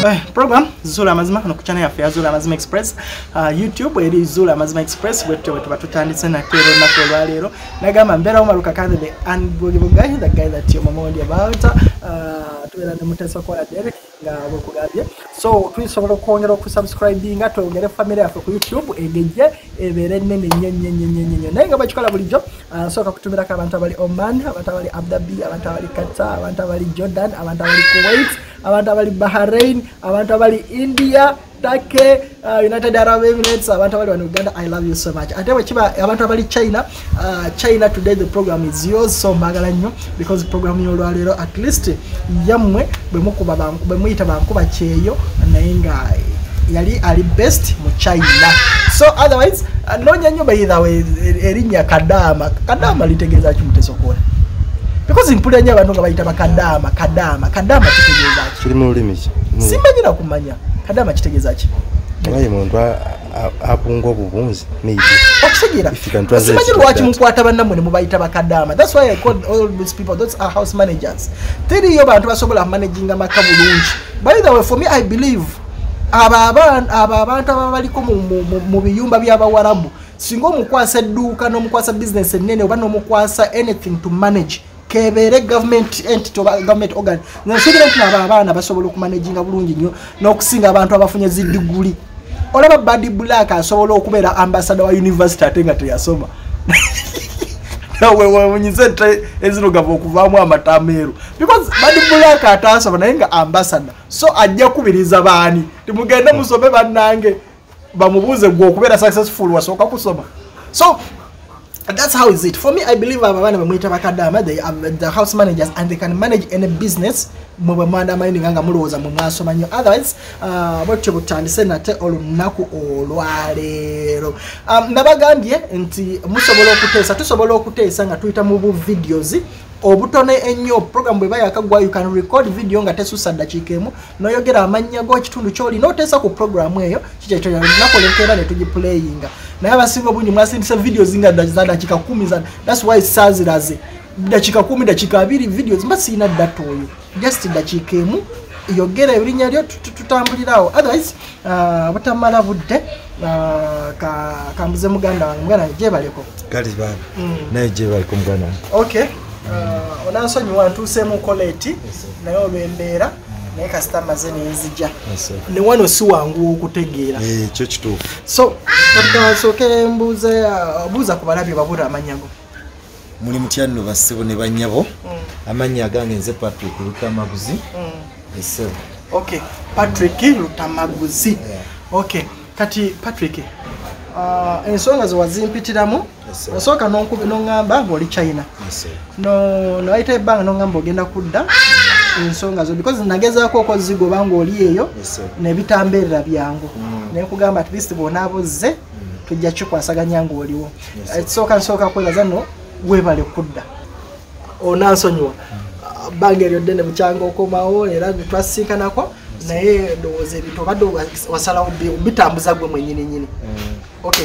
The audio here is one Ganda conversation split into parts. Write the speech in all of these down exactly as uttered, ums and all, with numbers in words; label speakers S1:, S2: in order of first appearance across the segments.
S1: program Zula Mazima no kuchana ya Fair Zula Mazima Express uh, YouTube eri Zula Mazima Express wetu wetu batutandise na kero na ko lero nagama mbera umaruka kandi the unbelievable guy the guy that you mama ndi about uh tuwera ne mutesa kwa Derek nga bokugabye so twisobola kwongera ku subscribing atongere family yafe ku YouTube egeje ebere nene nyenye nyenye nyenye nenga bachikola bulijo uh, so kakutumira ka abantu abali Oman abantu abali Abu Dhabi abantu abali Qatar abantu abali Jordan abantu abali Kuwait abantu abali Bahrain abantu abali India Turkey uh, United Arab Emirates abantu abali wa Uganda I love you so much ate wachiba abantu abali China uh, China today the program is yours so mbagala nnyo because program yo lwalero at least yamwe bwe mukuba banku bwe muyita banku bacheyo nainga yali ali best mu China so otherwise uh, nonya nyo either way erinya kadama kadama litegeza kimuteso kona because impula nya abantu ngabayita bakadama kadama kadama kitegeza ki kiri mu lulimi simanyira kumanya kadama kitegeza ki baye muntu apungo bubunzi maybe okusigira simanyira wachi mukwata bannamwe ne mubayita bakadama that's why I call all these people those are house managers teri yo bantu basobola managing amakabulunji by the way for me I believe aba abantu aba abantu abaliko mu biyumba by'abawarabu singo mukwasa duka no mukwasa business nene oba no mukwasa anything to manage kebere government entity government organ na sigira nti abana basobola okumanaging bulungi nnyo n'okusinga abantu abafunye zidiguli olaba Badi Black asobola okubeera ambassador wa university atenga teyasoma nawe wanyinze ezino gavo okuvaamu amatameero because Badi Black atasoma naye nga ambassador so ajja kubiriza baani timugenda musome bannange bamubuze gwo okubeera successful wasooka kusoma so that's how is it for me I believe abana bamwita bakadama they are the house managers and they can manage any business mwe manda mining nga muloza mu mwasoma nyo otherwise uh botyo butandise nate olunaku olwalero um nabagambye nti musobola okutesa tusobola okutesa nga tuita mu videos obutone enyo program bwe bayakagwa you can record video nga tesusa dakikemu no yogera amanya go kitundu kyoli no tesa ku program eyo kijeto nakolekera ne tuji playing na abasingo bunyi mwasindisa videos nga za dakika kumi za that's why saziraze dakika kumi dakika abiri videos mbasina data oyo just dakikemu yogera ebinya lyo tutambulirawo otherwise uh butamala budde uh ka kambuze muganda wange muganda je baleko
S2: kali baba naye je baliko muganda
S1: okay uh onansonyi wantu semu koleti nayo obembera naye customers nezija ne wano si wangu okutegeera
S2: eh kyo kituufu
S1: so tutasoke mbuze buza kubalabi babura amanyago
S2: muli mutyano basebo ne banyabo amanya agange nze Patrick Lutamaguzi esebo
S1: okay Patrick Lutamaguzi yeah. Okay kati Patrick uh ensonga zo wazimpitiramu osoka nonkubi nongamba ngoli China no no aite banga nongamba ogenda kudda ensonga zo because nageza ko ko zigo bango oli eyo ne bitamberera byangu mm. ne kugamba at least bonaboze mm. tujja chikwasaganya ngo oliwo yes, soka soka kwebaza no webale kudda onansonyiwa mm. bange lyo dene buchango okomawo era twasika nako naye doze bito bado wasala bitambuza gwe mwenyine nyine mm. Okay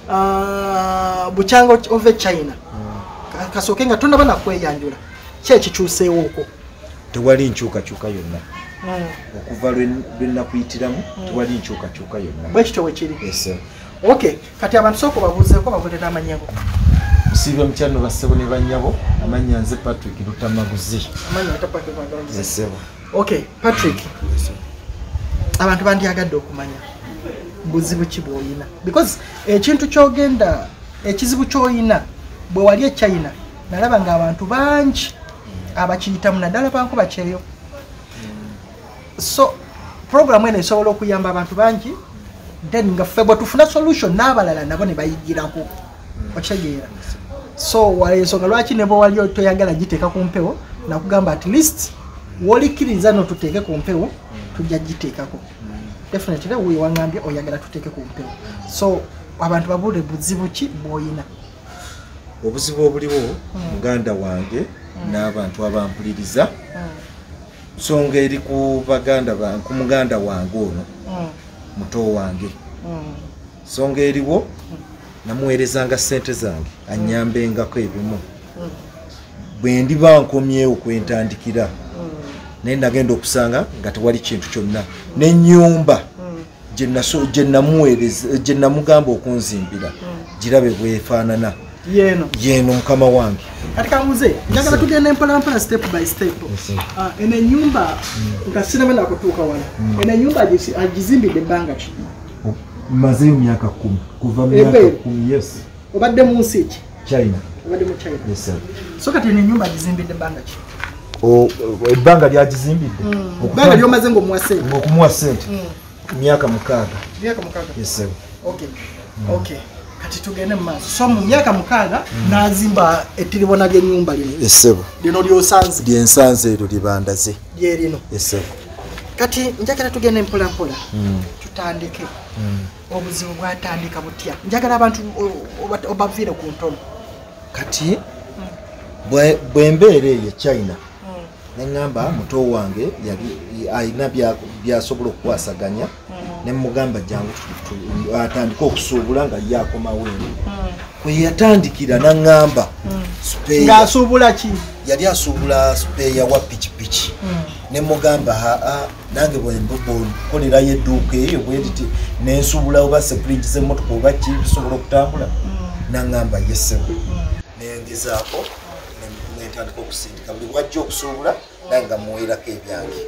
S1: uh buchango ove China mm. kasokenga tunda bana kweyanjula kye kichusewo uko
S2: tewali nchuka chuka yonna mm. okuva lwenna kuyitiramu mm. tewali nchuka chuka yonna
S1: bwekito wekiri
S2: yes
S1: okay kati abantu soko babuze ko bavude n'amanyago
S2: sibe mchano basebo ne banyabo amanya nze Patrick Lutamaguzi
S1: amanya atapake kwa
S2: yes
S1: okay Patrick yes abantu bandi agadde okumanya buzibu kiboyina because ekintu kyogenda ekizibu kyoyina bwe wali e China nalaba nga abantu bangi abakiyita munadala banko bacheyo so program ene esobola okuyamba abantu bangi then nga febo tufuna solution n'abalala nabo ne bayigirako okitegera so wale ensonga lwaki nebo wali toyagala giteeka ku mpewo nakugamba at least wolikiriza no tuteeke ku mpewo tujja giteekako definitely we wangambye oyagala tuteeke ku mpewo so abantu babule buzibu ki boyina
S2: obuzibu obuliwo muganda wange n'abantu abampuliriza nsonga eri ku baganda bange ku muganda wange ono muto wange nsonga eriwo namuweerezanga ssente zange anyambengako ebimu bwe ndiba nkomyewo kwentandikira naye nagenda okusanga nga tewali kintu kyonna n'ennyumba gye namuweereza gye namugamba okunzimbira girabe bwefaanana
S1: yeno
S2: yeno mukama wange.
S1: Kati kamuze njagala tugenda mpola mpola step by step. Ah, ene nyumba nga sinema na kutuuka wano. Ene nyumba agizimbidde ebbanga ki?
S2: Maze emyaka kumi kuva mu myaka kumi. Yes.
S1: Obadde mu nsi ki?
S2: China.
S1: Obadde mu China.
S2: Yes sir.
S1: So kati ene nyumba agizimbidde ebbanga ki?
S2: O ebbanga lyagizimbidde.
S1: Ebbanga lyomaze ng'omuwa ssente.
S2: Ng'okumuwa ssente. Myaka mukaaga.
S1: Myaka mukaaga.
S2: Yes sir.
S1: Okay. Okay. Kati tugende mu maaso. So mu myaka mukaaga n'azimba ettiribona ly'ennyumba lino.
S2: Yes sir.
S1: Lino ly'osanze.
S2: Lyensanze eryo libandaze.
S1: Lye lino.
S2: Yes sir.
S1: Kati njagala tugende mpola mpola. Tutandike. Obuzibu bwatandika butya. Njagala abantu obaviire ku ntono.
S2: Kati bwe mbeera eyo China neŋŋamba muto wange yali alina byasobola okukwasaganya ne mugamba jangu atandika okusuubula nga yakomawo eno kwe yatandikira naŋŋamba
S1: ng'asuubula ki
S2: yali asuubula supeeya wa pikipiki ne mugamba aa nange bwenkolerayo edduuka eyo bwenditi nensuubula oba sepulingi z'emmotoka oba ki bisobola okutambula naŋŋamba yesebo nengezaako netandika okusindika buli bwajja okusuubula nange nga muweerako ebyange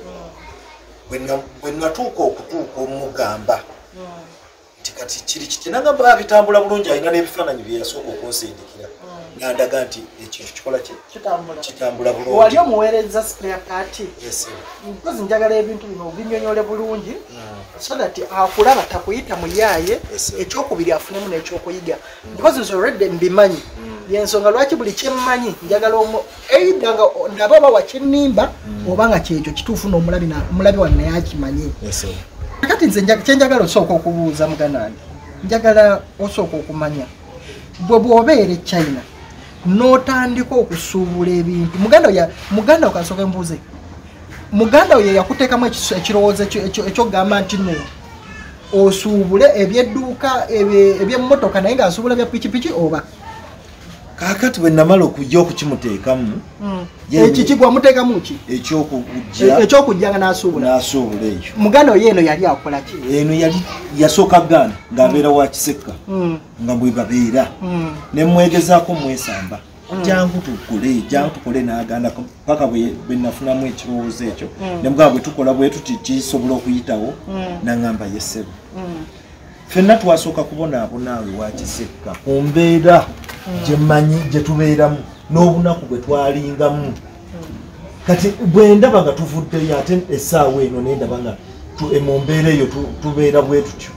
S2: bwe natuuka okutuuka omugamba nti kati kiri kiti nagamba bitambula bulungi alina n'ebifaananyi bye yasooka okunsindikira nandaga nti ekintu kikola ki kitambula bulungi
S1: wali omuweereza spare part
S2: yes
S1: because njagala ebintu bino obinyonyole bulungi so that akulaba takuyita muyaaye ekyokubiri afunemu n'ekyokuyiga because is already mbimanyi yensonga lwaki buli kyemmanyi njagala either nga ndaba oba wakinnimba oba nga kyekyo kituufu n'omulabi omulabi wange naye akimanyi kati nze kyenjagala osooka okubuuza muganda wange njagala osooka okumanya bwe bw'obeera e China n'otandika okusuubula ebintu muganda oyo muganda okansooka embuuze muganda oyo yakuteekamu ekirowoozo ekyokugamba nti no osuubule ebyedduuka ebyemmotoka naye ng'asuubula bya pikipiki oba
S2: kakati bwe namala okujja okukimuteekamu
S1: ekikigwa muteekamu ki
S2: ekyokujja
S1: ekyokujja nga n'asuubula
S2: n'asuubula ekyo
S1: muganda oyo eno yali akola ki
S2: eno yali yasooka gaana ng'abeera wa kisekka nga bwe babeera ne mwegezaako mwesamba jangu tukole jangu tukole n'aganda paka bwe nafunamu ekirowoozo ekyo ne mugamba bwe tukola bwe tuti kisobola okuyitawo n'aŋŋamba yesebo ffenna twasooka kubonaabona awe wa kisekka ku mbeera gye mmanyi gye tubeeramu n'obunaku bwe twalingamu kati bwe ndaba nga tuvuddeyo ate essaawa eno ne ndaba nga mu mbeera eyo tubeera bwe tutyo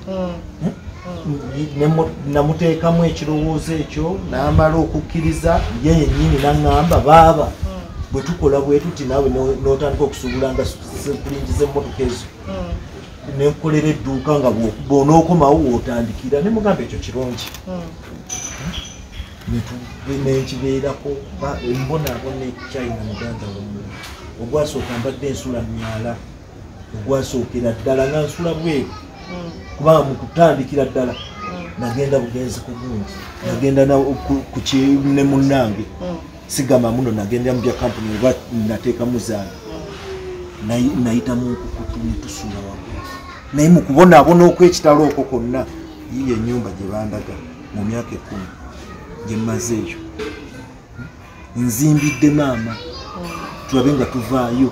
S2: namuteekamu ekirowoozo ekyo n'amala okukkiriza ye yennyini n'aŋŋamba baaba bwe tukola bwe tuti naawe n'otandika okusuubula nga sepulingi z'emmotoka ezo nenkolera edduuka nga bw'onookomawo wootandikira ne mugamba ekyo kirungi nenkibeerako embonaabona China muganda wamu ogwasooka mbadde ensula myala ogwasookera ddala nga nsula bweru kubanga mu kutandikira ddala nagenda bugenzi ku bungi nagenda ne munnange sigama muno nagenda mu bya kampuni oba nateekamu zange nayitamu nkukutu netusula waggulu naye mu kubonaabona okw'ekitalo okwo konna yiyo ennyumba gye bandaga mu myaka ekkumi gye mmaze eyo nzimbidde maama tulabe nga tuvaayo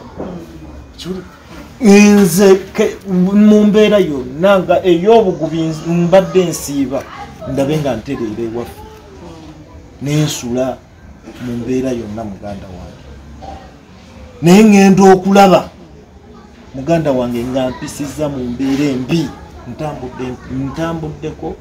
S2: nze mu mbeera yonna nga ey'obugubi mbadde nsiiba ndabe nga ntereera ewaffe nensula mu mbeera yonna muganda wange naye ŋŋenda okulaba muganda wange nga mpisizza mu mbeera embi ntambuddeko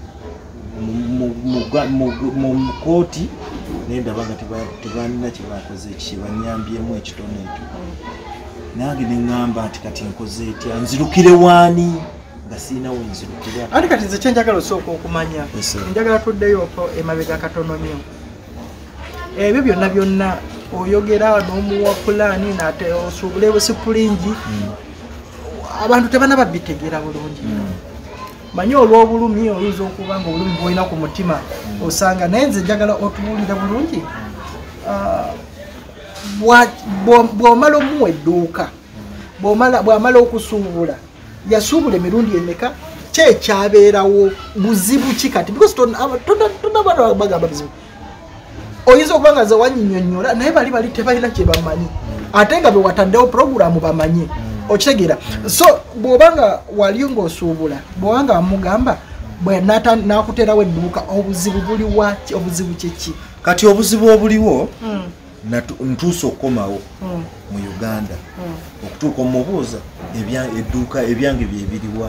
S2: mu kooti naye ndaba nga tebalina kyebakoze kibanyambyemu ekitono ekyo nange neŋŋamba nti kati nkoze etya nzirukire waani nga siina we nzirukira
S1: ati kati nze kyenjagala osooka okumanya njagala tuddeyoko emabega katono nnyo ebyo byonna byonna oyogera n'omuwa pulaani nate osuubule sipulingi abantu tebanaba bitegeera bulungi manyi olw'obulumi oyinza okuba nga obulumi bwolina ku mutima osanga naye nze njagala otubuulira bulungi bw'omala omuwa edduuka bw'amala okusuubula yasuubula emirundi emeka kyekyabeerawo buzibu ki kati because tonabana bagamba buzibu oyinza okuba nga ze wanyinyonnyola naye bali bali tebalina kye bamanyi ate nga bwe wataddewo puroguramu bamanyi okitegeera so bw'obanga wali ng'osuubula bw'obanga wamugamba bwe n'akuterawo edduuka obuzibu buli waki obuzibu kyeki
S2: kati obuzibu obuliwo ntuusa okukomawo mu Uganda okutuuka omubuuza edduuka ebyange byebiriwa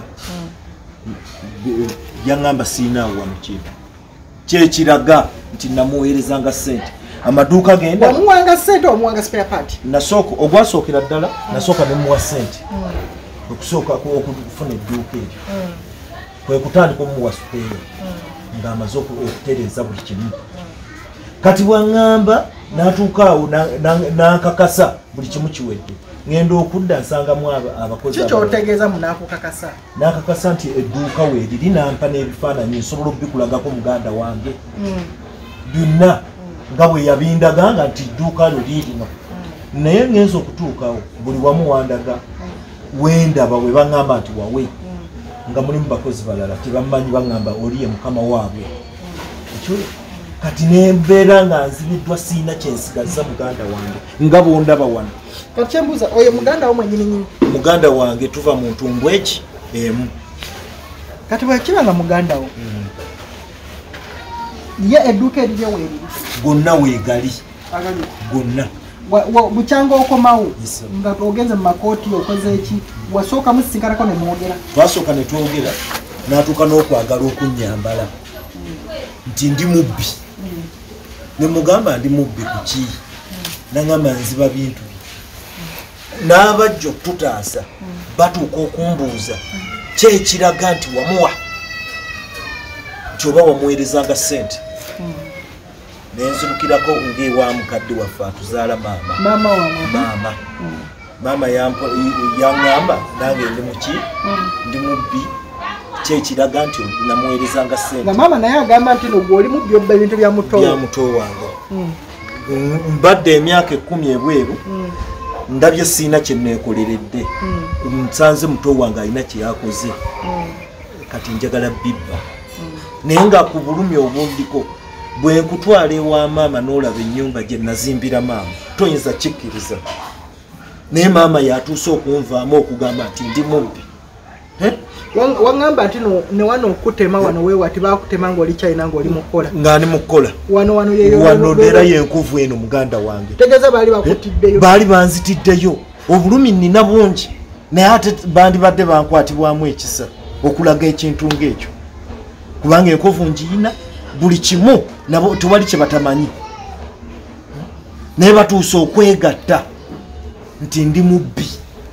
S2: yaŋŋamba siinaawo wano kintu kyekiraga nti namuweerezanga ssente amaduuka genda
S1: omuwanga ssente omuwanga spare part
S2: nasooka ogwasookera ddala nasooka nemuwa ssente okusooka okufuna edduuka eryo kwe kutandika omuwa supeeyo ng'amaze okutereeza buli kimu kati bwaŋŋamba n'atuukaawo n'ankakasa buli kimu kiwedde ngenda okudda nsangamu abakozi
S1: kikyotegeeza munaakukakasa
S2: n'akakasa nti edduuka weeriri nampa n'ebifaananyi nsobola okubikulagako muganda wange byonna nga bwe yabindaganga nti edduuka lyo liirino naye ngenza okutuukawo buli wamu wandaga wendaba we baŋŋamba nti wawe nga mulimu bakozi balala tebamanyi baŋŋamba oliye mukama waabwe ekyo kati nembeera nga nzibiddwa siina kyensigaza muganda wange nga bondaba wano
S1: kati kyembuuza oyo muganda wo mwenyininyini
S2: muganda wange tuva mu ntumbu eki emu
S1: kati bwekiba nga muganda wo ye edduuka eriryo weeriri
S2: gonna weegali gonna
S1: bukyanga okomawo nga ogenze mu makooti okoze eki wasooka musisinkanako ne mwogera
S2: twasooka ne twogera n'atuuka n'okwagala okunnyambala nti ndi mubbi ne mugamba ndi mubbi ku ki naŋŋamba nziba bintu n'abajja okututaasa batuuka okumbuuza kyekiraga nti wamuwa nti oba wamuweerezanga ssente nenzirukirako ng'ewa mukadde waffe atuzaala maama maama maama yaŋŋamba nange ndi muki ndi mubbi kyekiraga nti namuweerezanga ssente
S1: maama naye agamba nti nogwe oli mubbi obba ebintu bya
S2: muto wange mbadde emyaka ekkumi ebweru ndabye siina kye neekoleredde nsanze muto wange alina kye yakoze kati njagala bibba naye nga ku bulumi obundiko bwe nkutwala ewa maama n'olaba ennyumba gye nazimbira maama toyinza kikkiriza naye maama yatuuse okunvaamu okugamba nti ndi mubbi
S1: waŋŋamba nti newano okutema wano weewa tibakutema ng'oli kyayina ng'oli mukola
S2: nga ndi mukola
S1: wano wano
S2: wano neera yenkuvu eno muganda wange
S1: tegeeza baali bakutiddeyo
S2: baali banzitiddeyo obulumi nnina bungi naye ate bandibadde bankwatibwamu ekisa okulaga ekintu ng'ekyo kubanga enkovu ngiyina buli kimu nabo tewali kye batamanyi naye batuuse okwegatta nti ndi mubbi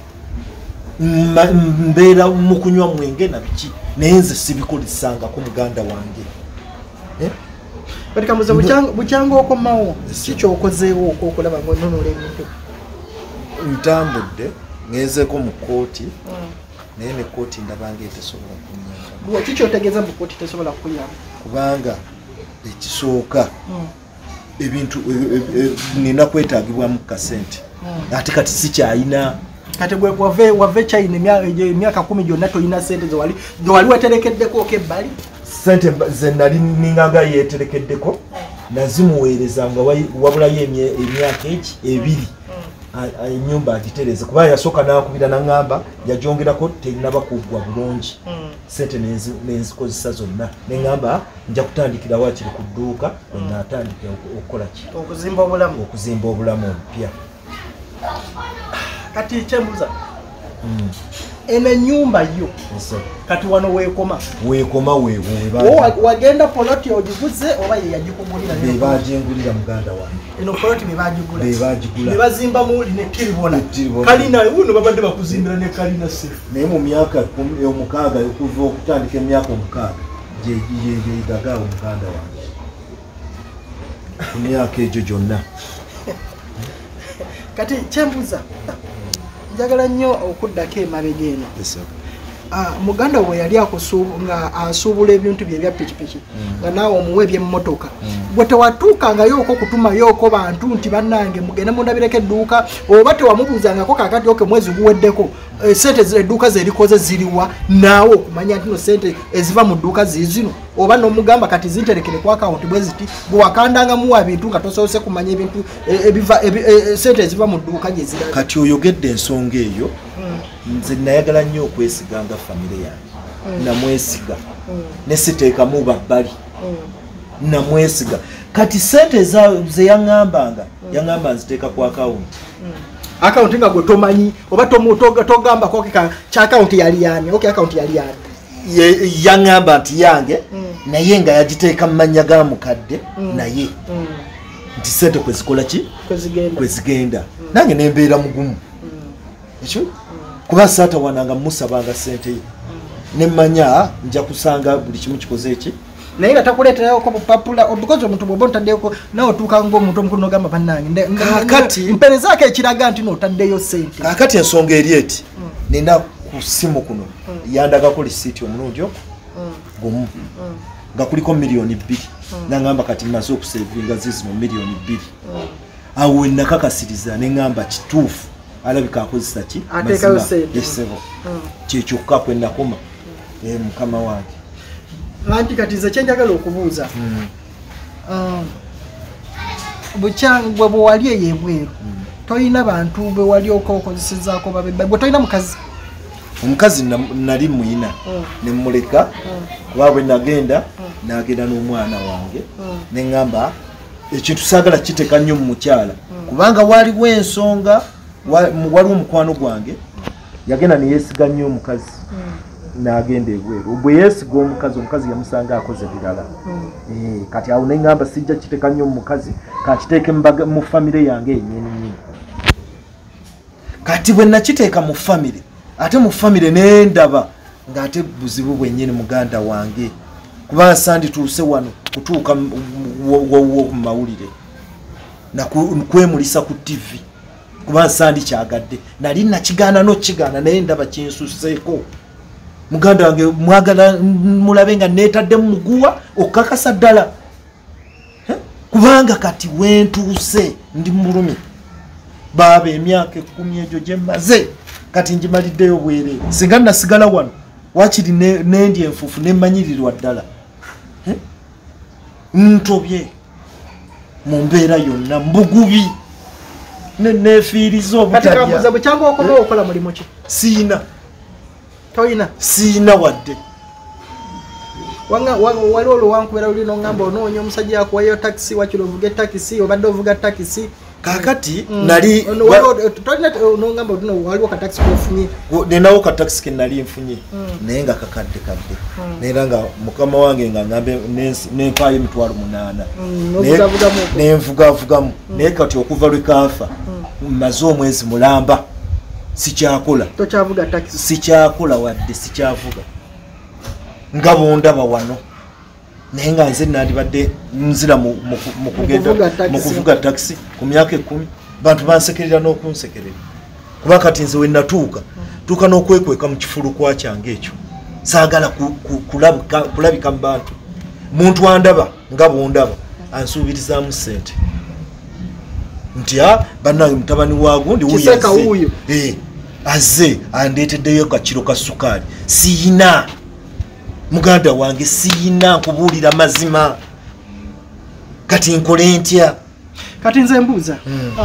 S2: mbeera mu kunywa mwenge na biki naye nze sibikolesangako muganda wange
S1: batikamuze bukyanga okomawo kikyokozeewo okwokulaba ngaononola ebintu
S2: ntambudde ngezeeko mu kooti naye ne kooti ndabanga etesobola kunyamba
S1: kikyotegeeza mu kooti tesobola kuyamba kubanga
S2: ekisooka ebintu nina kwetaagibwamu kasente ate kati sikyayina
S1: kati gwe wave wave China emyaka kumi gyonna toyina sente zewali zewali weterekeddeko okebbali
S2: sente ze nali ningaga yeterekeddeko nazimuweerezanga wabulayo emyaka eki ebiri ennyumba agitereze kuba yasooka n'akubira n'aŋŋamba yagyongerako terinaba kuggwa bulungi sente nenzikozesa zonna neŋŋamba nja kutandikira wakiri ku dduuka wenaatandika okukola ki
S1: okuzimba obulamu
S2: okuzimba obulamu obupya
S1: kati kyembuza eno ennyumba yo kati wano weekoma
S2: weekoma weewo
S1: wagenda poloti ogiguze oba ye yagikugulira
S2: bebagingulira muganda wange
S1: eno poloti bebagigula
S2: bebagigula
S1: bebazimba muli ne tiribona kalina uno babadde bakuzimbira ne kalina sefu
S2: naye mu myaka omukaaga okuva okutandika emyaka omukaaga gyegagaawo muganda wange ku myaka egyo gyonna
S1: kati kyembuza njagala nnyo okuddako emabega eno muganda we yali nga asuubula ebintu bye bya pikipiki nga naawe omuwe ebyemmotoka gwe tewatuukangayo oko kutumayo oko bantu nti bannange mugende mundabireko edduuka oba tewamubuuzangako kakati oke mwezi guweddeko sente edduuka zerikoze ziriwa naawe okumanya nti no sente eziva mu dduuka zizino oba n'omugamba kati zinterekere ku akawunti bwe ziti gwe wakandangamuwa bintu nga tosobose kumanya ebintu ebiva sente eziva mu dduuka gye ziraga
S2: kati oyogedde ensonga eyo nze nayagala nnyo okwesiga nga famire yange namwesiga ne siteekamu babbali namwesiga kati sente ze yaŋŋambanga yaŋŋamba nziteeka ku akawunti
S1: akawunti nga gwe tomanyi oba togambako kyakawunti yali yani ok akawunti yali yani
S2: yaŋŋamba nti yange naye nga yagiteeka mu mannya ga mukadde naye nti sente kwezikola ki kwezigenda nange nembeera mugumu ekyo kuba saatawananga musabanga sente ye nemanya nja kusanga buli kimu kikoze eki
S1: naye nga takuleeterako bupapula because omuntu bwoba ontaddeko nawe otuuka ngaomuntu omukulu nogamba bannange
S2: kakati
S1: mperezaako ekiraga nti nootaddeyo sente
S2: kakati ensonga eri eti nina ku simu kuno yandagako lisiiti omulungi ogwo gumu nga kuliko miliyoni bbiri naŋŋamba kati maze okusevinga zizino miliyoni bbiri awo wenakakasiriza neŋŋamba kituufu alabika akozesa ki
S1: ateekayo sente
S2: esebo kyekyokka kwenakoma mukama wange
S1: anti kati ze kyenjagala okubuuza bukyangwe bwe wali eyo ebweru tolina bantu be wali okokozesezaako babebba gwe tolina mukazi
S2: omukazi nali muyina nemuleka kuba bwe nagenda nagenda n'omwana wange neŋŋamba ekintu saagala kiteeka nnyo mu mukyala kubanga waliwo ensonga waliwo omukwano gwange yagenda neyesiga nnyo omukazi nagenda ebweru bwe yesiga omukazi omukazi yamusanga akoze birala kati awo neŋŋamba sijja kiteeka nnyo omukazi kakiteeke mu famire yange enyininyini kati bwe nakiteeka mu famire ate mu famire nendaba ng'ate buzibu bwennyini muganda wange kuba sandituuse wano kutuuka wowo ku mawulire nakwemulisa ku tivi kuba sandi kyagadde nali nakigaana n'okigaana naye ndaba kinsuseeko muganda wange mwagala mulabe nga neetadde mu muguwa okukakasa ddala kubanga kati wentuuse ndi mulumi baaba emyaka ekkumi egyo gye mmaze kati ngimaliddeyo bwereere singa nasigala wano wakiri nendi enfuufu nemanyirirwa ddala ntobye mu mbeera yonna mbugubi nefiiriza obutalya
S1: bukyanga okola okola mulimu ki
S2: siina
S1: toyina
S2: siina wadde
S1: wali olwo wankubera luli noŋŋamba onoonya omusajja yakuwayo takisi wakiri ovuga etakisi obadde ovuga takisi
S2: kakati nali
S1: nongamba waliwo katakisi kofunye
S2: nenawo katakisi ke nali nfunye naye nga kakadde kadde neera nga mukama wange nga ngambe nenfaayo emitwalo munaana nenvugavugamu naye kati okuva lwe kaafa maze omwezi mulamba sikyakola sikyakola wadde sikyavuga nga bondaba wano naye nga nze nandibadde nzira mu kuvuga takisi ku myaka ekkumi bantu bansekerera n'okunsekerera kuba kati nze wenatuuka tuuka n'okwekweka mu kifulukwa kyange ekyo saagala kulabika mu bantu muntu andaba nga bondaba ansuubirizaamu ssente nti a bannange mutabani waagundi wuyaze azze andeeteddeyo kakiro ka sukaali siina muganda wange siina nkubuulira mazima kati nkole ntya
S1: kati nze mbuuza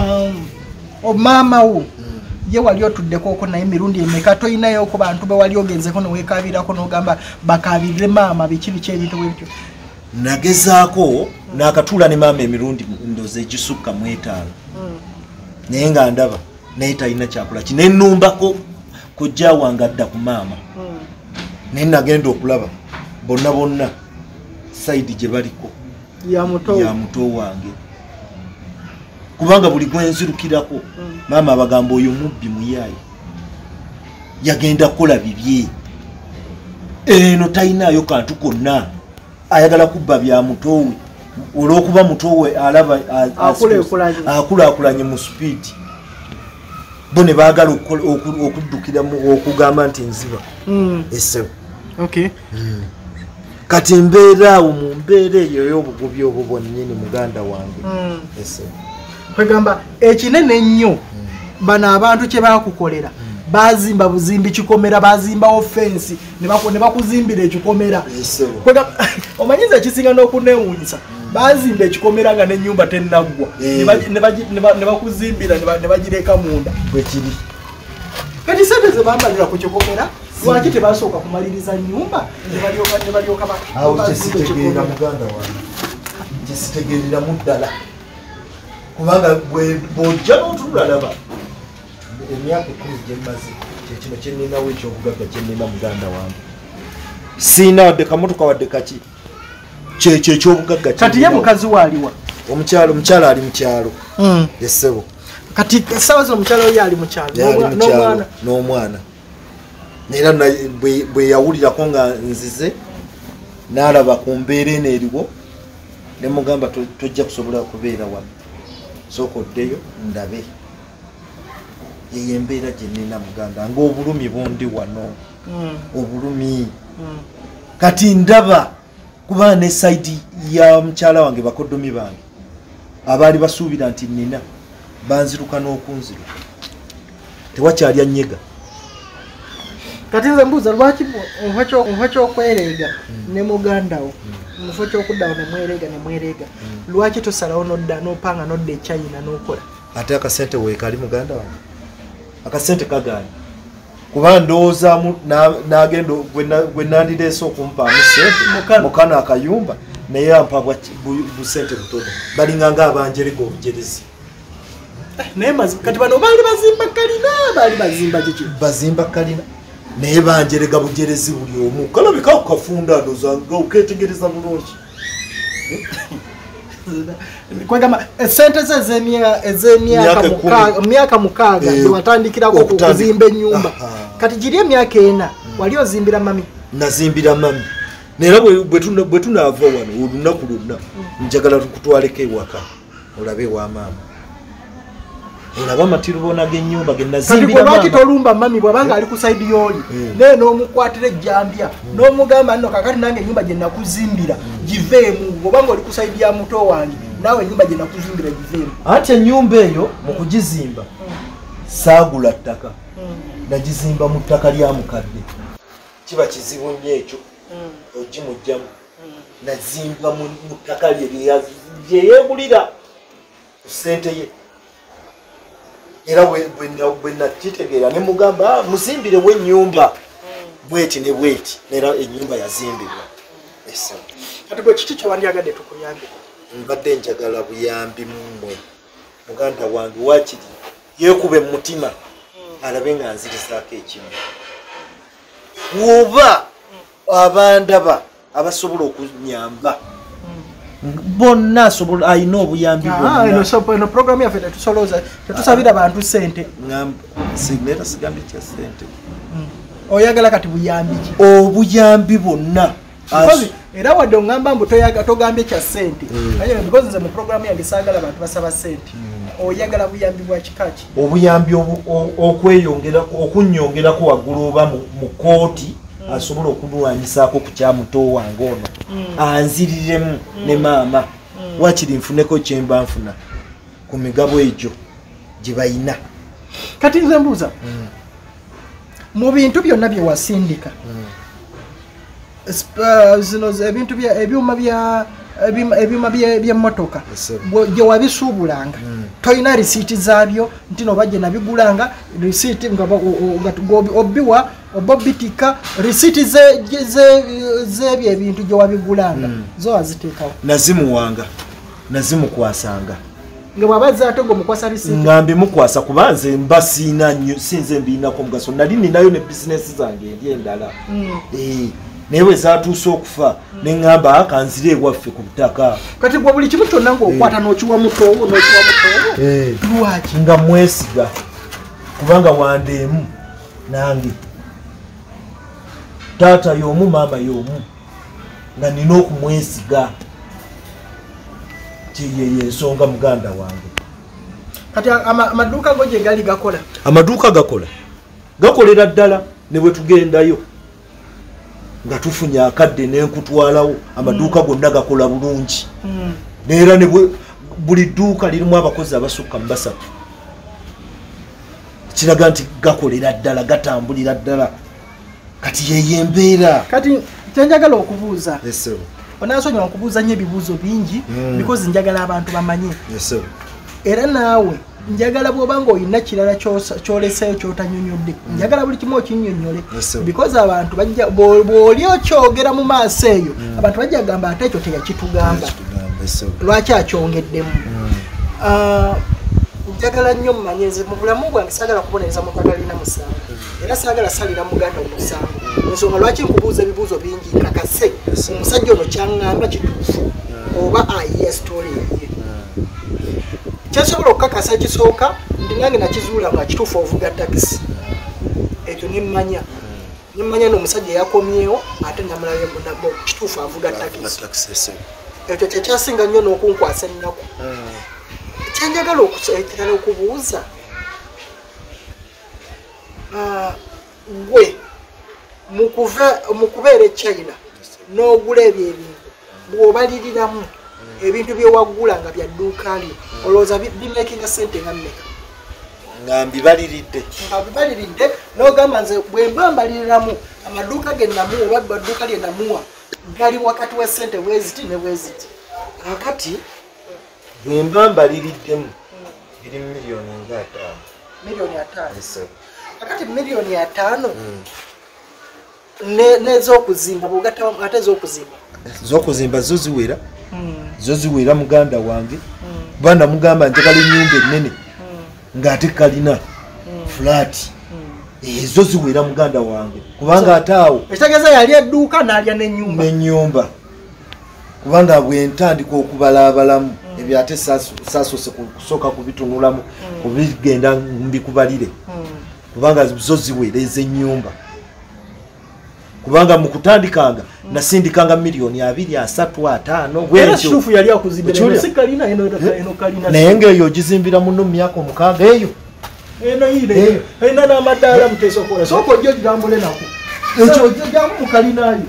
S1: omama wo ye wali otuddeko oko naye emirundi emeka toyinayo ku bantu be wali ogenzeko newekabirako nogamba bakabirire maama biki biki ebintu bwebityo
S2: nagezaako nakatuula ne maama emirundi ndoze egisukka mu etaano naye nga ndaba naye talina kyakola ki nenumbako kujja wange adda ku maama naye nagenda okulaba bonna bonna saidi gye baliko ya muto wange kubanga buli gwenzirukirako maama abagamba oyo mubbi muyaayi yagenda kukola bibye eno talinayo kantu konna ayagala kubba bya mutowe olw'okuba mutowe alaba akulaakulanye mu supiidi bo ne baagala okuddukira okugamba nti nziba essebo.
S1: Okay.
S2: Kati mbeera awo mu mbeera eyo y'obugubi obwo bwonnyini muganda wange essebo.
S1: Kwegamba ekinene ennyo bano abantu kye bakukolera bazimba buzimbi kikomera bazimba offense ne bakuzimbira ekikomera. Omanyiza ekisinga n'okunewunyisa bazimba ekikomera nga n'ennyumba tennaggwa ne bakuzimbira ne bagireka munda
S2: bwe kiri.
S1: Kati sente ze bambalira ku kikomera lwaki tebasooka kumaliriza nnyumba ne balyoka
S2: awo kyesitegeera muganda wange kyesitegeereramu ddala kubanga bw'ojja n'otulalaba emyaka ekkumi gye mmaze kyekino kyenninawo ekyobugagga kyennina muganda wange siina wadde kamotoka wadde kaki kyekyo ekyobugagga.
S1: Kati ye mukazi waaliwa?
S2: Omukyalo omukyalo ali mu kyalo essebo.
S1: Kati essaawa zino omukyalo oyo ali mu kyalo
S2: n'omwana n'omwana era bwe yawulirako nga nzize n'alaba ku mbeera eno eriwo ne mugamba tojja kusobola kubeera wano sooka oddeyo ndabe. Yeyo embeera gye nnina muganda ng'obulumi bundi wano obulumi. Kati ndaba kuba ne sayidi ya mukyala wange bakoddomi bange abaali basuubira nti nnina banziruka n'okunziruka tewakyali annyega.
S1: Kati nze mbuuza lwaki omufa ky'okwereega ne mugandawo mufo ky'okuddawo ne mwereega ne mwereega lwaki tosalawo nodda n'opanga nodda e China n'okola?
S2: Ate akasente weekali muganda wange akasente kagaanye kuba ndowoozaamu n'agenda gwe nandireese okumpaamu sente mukana akayumba naye ampa busente butono balinga ng'abanjerega obujerezi.
S1: Naye kati bano baali bazimba kalina baali bazimba kiki?
S2: Bazimba kalina naye banjerega bujerezi buli omu kalabika ku kafunda ndozanga oketegereza bulungi.
S1: Kwegamba esente ze ez'emyaka mukaaga gye watandikirako okuzimba ennyumba kati giri emyaka ena wali ozimbira mami?
S2: Nazimbira mami naera bwe tunaava wano olunaku lwonna njagala kutwaleko ewaka olabe ewa maama olaba amatiribona g'ennyumba ge nazimbira maama.
S1: Lwaki tolumba mami bw'abanga ali ku sayidi y'oli naye n'omukwatira ejjambya n'omugamba nno kakati nange ennyumba gye nakuzimbira giveemu bw'obanga oli ku sayidi ya muto wange naawe ennyumba gye nakuzimbira giveemu.
S2: Anti ennyumba eyo mu kugizimba saagula ttaka nagizimba mu ttaka lya mukadde kiba kizibu nnyo ekyo ogimugjamu nazimba mu ttaka lye gye yeegulira ku ssente ye era bwe nakitegeera ne mugamba muzimbirewo ennyumba bweti ne bweti era ennyumba yazimbibwa.
S1: Kati gwe kiki kyewandyagadde tukuyambe?
S2: Mbadde njagala buyambi mmwe muganda wange wakiri yeekube mu mutima alabe nga nzirizaako ekimu oba abandaba abasobola okunyamba bonna asobola ayina obuyambi
S1: bonna. Programu yaffe tetusolooza tetusabira bantu ssente
S2: signera sigambye kya ssente
S1: oyagala kati buyambi ki?
S2: Obuyambi bonna
S1: era wadde oŋŋamba mbu togambye kya ssente because nze mu programu yange saagala abantu basaba ssente oyagala buyambi bwa kikaki?
S2: Obuyambi okweyongera okunnyongerako waggulu oba mu kooti asobola okulwanyisaako ku kyamuto wange ono anziriremu ne maama wakiri nfuneko kyemba nfuna ku migabo egyo gye bayina.
S1: Kati nze mbuuza mu bintu byonna bye wasindika zino ebintu ebyuma ebyuma by'emmotoka gye wabisuubulanga tolina risiiti zaabyo nti no bajje nabigulanga risiiti nga obbiwa oba obitika risiiti z'ebyo ebintu gye wabigulanga zo waziteekawo?
S2: Nazimuwanga nazimukwasanga
S1: nga bw'abazza ate ng'omukwasa risiiti
S2: nga mbimukwasa kuba nze mba siina nnyo sinze mbiinako mugaso nali ninayo ne bizinesi zange eri endala naye bwe zaatuuse okufa ne ŋŋamba kanzire ewaffe ku butaka.
S1: Kati gwe buli kimu kyonna ng'okwata n'okiwa mutoowo n'okiwa mutoowo lwaki?
S2: Nga mwesiga kubanga wandeemu nange taata y'omu maama y'omu nga nina okumwesiga kiyeyo ensonga muganda wange.
S1: kati amaduuka go gye gali gakola
S2: amaduuka gakola gakolera ddala ne bwe tugendayo nga tufunye akadde n'enkutwalawo amaduuka gonna gakola bulungi neera ne buli dduuka lirimu abakozi abasukka mu basatu kiraga nti gakolera ddala gatambulira ddala kati yeyo embeera
S1: kati kyenjagala okubuuza onasonyiwa okubuuza nnyo ebibuuzo bingi because njagala abantu bamanye era naawe njagala bw'obanga olina kirala kyoleseeyo kyotanyonyodde njagala buli kimu okinnyonnyole because abantu bw'oli okyogera mu maaso eyo abantu bajja kugamba ate ekyo teyakitugamba lwaki akyongeddemu njagala nnyo mumanyeze mu bulamu bwange saagala kubonereza muntu atalina musango era saagala salira muganda omusango ensonga lwaki nkubuuza ebibuuzo bingi nkakase omusajja ono kyaŋŋamba kituufu oba ayiye story ye kyensobola okukakasa ekisooka ndi nange nakizuula nga kituufu ovuga takisi ekyo nimmanya nimmanya n'omusajja yakomyewo ate namulayo kituufu avuga takisi ekyo kyekyasinga nnyo n'okunkwasa ennaku kyenjagala ekirala okubuuza gwe mu kubeera e China n'ogula ebyo ebintu bw'obaliriramu ebintu byewagula nga bya dduuka lyo olowooza bimakinga sente nga mmeka
S2: nga mbibaliridde
S1: nga bibaliridde n'ogamba nze bwe mba mbaliriramu amaduuka ge namuwa oba adduuka lye namuwa gali wakati wa sente bweziti ne bweziti
S2: kakati bwe mba mbaliriddemu biri miliyoni nga ataano
S1: miliyoni ataano kakati miliyoni ataano n'ez'okuzimba bw'ogatta ate ez'okuzimba
S2: z'okuzimba zo ziwera zo ziwera muganda wange bana mugamba njagala ennyumba ennene ng'ate kalina fulaati ezo ziwera muganda wange kubanga ate awo
S1: ekitegeeza yali edduuka n'alya n'ennyumba
S2: n'ennyumba kubanga bwe ntandika okubalaabalamu ebyo ate saasoose kusooka kubitunulamu kubigenda mbikubalire kubanga zo ziwera ez'ennyumba kubanga mu kutandikanga nasindikanga miliyoni abiri asatu ataano naye ng'eyo ogizimbira muno mu myaka omukaaga eyo
S1: erina n'amadaala muteesokola sooka ojja ogitambule nako ekyo ojjamu mukalinayo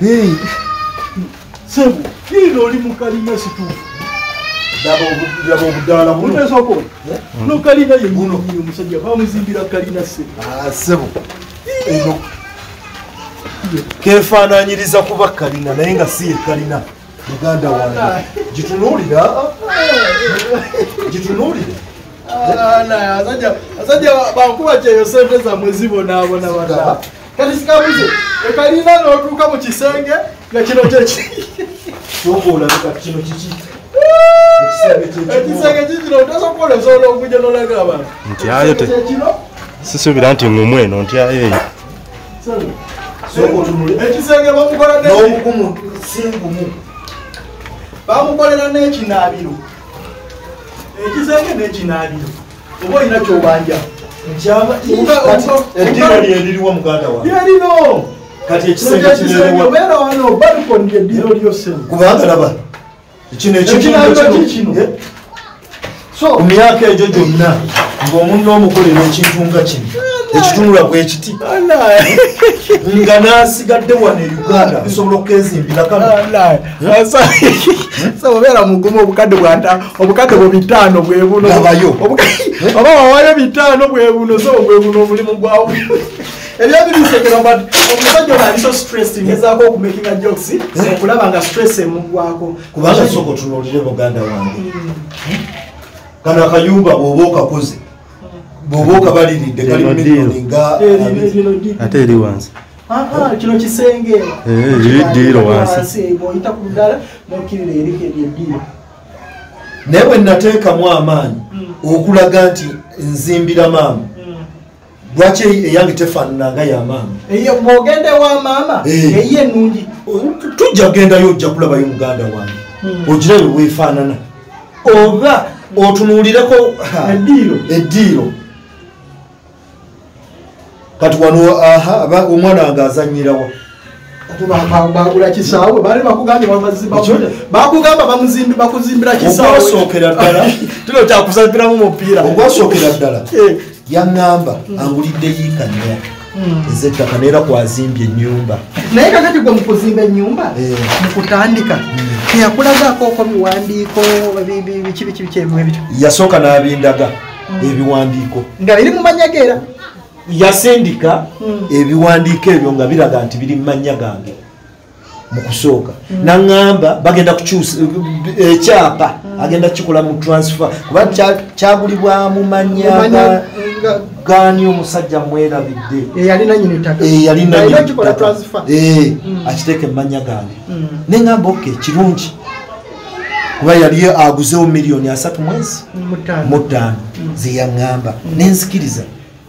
S1: sebu ino oli mukalina situufu
S2: laba obudaala
S1: muteesokola nokalina yeguno omusajja bamuzimbira kalina
S2: sebu eno kefaananyiriza kuba kalina naye nga si ekalina muganda wange gitunuulira gitunuulire
S1: asajja bankuba kyeyo sente zammwe zibonaabona bana kati sikabuze ekalina n'otuuka mu kisenge nga kino kyeki
S2: kyokoolabika kino kiki
S1: ekisenge kikino otasobola osobola okujja n'olaga abantu
S3: nti ayo sisuubira nti ngumu eno ntyayo eyo
S1: ekisenge bamukola
S2: n'obugumu singumu
S1: bamukolera n'ekinaabiro ekisenge n'ekinaabiro oba olina kyobanja
S2: eddiro lyeririwa muganda wange
S1: lyerino
S2: kati ekisenge kirerewa
S1: obeera wano balkoni lyeddiro lyose
S2: kubanga laba kino ekikino ku myaka egyo gyonna ng'omuntu omukolera ekintu nga kino ekitunula bwe kiti nga n'asigadde wano e Uganda bisobola okukezimbira kano
S1: obeera mugumu obukadde bwanta obukadde bwe bitaano bwe buno
S2: abayo
S1: oba wawayo bitaano bwe buno so bwe buno omulimu gwawo ebyabibisekera omusajja ono ali so stressed ngezaako okumakinga jokes okulaba nga stress emugwako
S2: kubanga soko tunuulire muganda wange kano akayumba bw'oba okakoze bw'oba okabaliridde kali miliyoni nga
S3: ate eri wansi
S1: kino kisenge
S3: ddiiro wansi
S1: oyita ku ddala nokkirira eriko ebyeddiiro
S2: naye bwe nateekamu amaanyi okulaga nti nzimbira maama lwaki eyange tefaanananga ya maama
S1: bw'ogenda ewa maama eyiye ennungi
S2: tujja kugendayo ojja kulabayo muganda wange ogirabe bwefaanana oba otunuulireko eddiiro kati wano aha omwana wange azanyirawa
S1: bagula kisaawe bali bakugambye bamazimba bakugamba bamuzimbi bakuzimbira kisaawe
S2: ogwasokera ddala
S1: tuno kyakusabiramu mupiira
S2: ogwasokera ddala yaŋŋamba angulidde yiikanya ezettaka neera kwazimbye ennyumba
S1: naye kakati gwe mukuzimba ennyumba mukutandika teyakulagaako oko biwandiiko biki biki biki ebimu ebityo
S2: yasooka n'abindaga ebiwandiiko
S1: nga biri mu manya geera
S2: yasindika ebiwandiiko ebyo nga biraga nti biri mu mannya gange mu kusooka naŋŋamba bagenda kukyusa ekyapa agenda kikola mu transfer kuba kyagulibwa mu manya gani omusajja mwerabidde
S1: eyalina nyinitaka
S2: eyalina nyinitaka akiteeke mu mannya gange neŋŋamba oke kirungi kuba yali aguzeewo miliyoni asatu mwezi mu ttaano zeyaŋŋamba nenzikiriza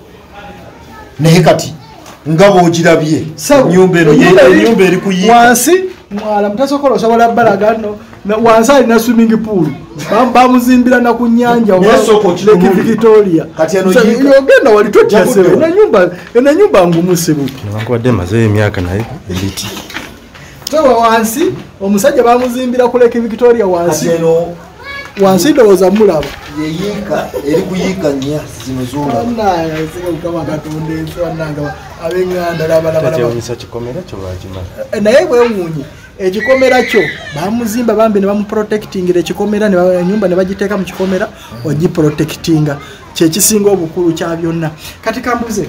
S2: naye kati nga bwogirabye ennyumba eno ennyumba eri kuyiika
S1: wansi mwala mutasokola osobola balaga no wansi alina swimming pool bamuzimbira na ku nnyanja Lake Victoria ogenda wali totyasebe eno ennyumba ngumusebo
S3: newankubadde mazeeyo emyaka naye ebiti
S1: towa wansi omusajja bamuzimbira ku Lake Victoria wansi wansi ndowooza mulaba
S2: yeyiika eri kuyiika nnya zino
S1: zuulaukama katonda ensiwananga ab'eŋŋanda labalabalabayisa
S3: kikomera kyo lwakimala
S1: naye bwewuunye ekikomera kyo bamuzimba bambi ne bamuprotectingira ekikomera enyumba ne bagiteeka mu kikomera ogiprotectinga kyekisinga obukulu kya byonna kati kambuze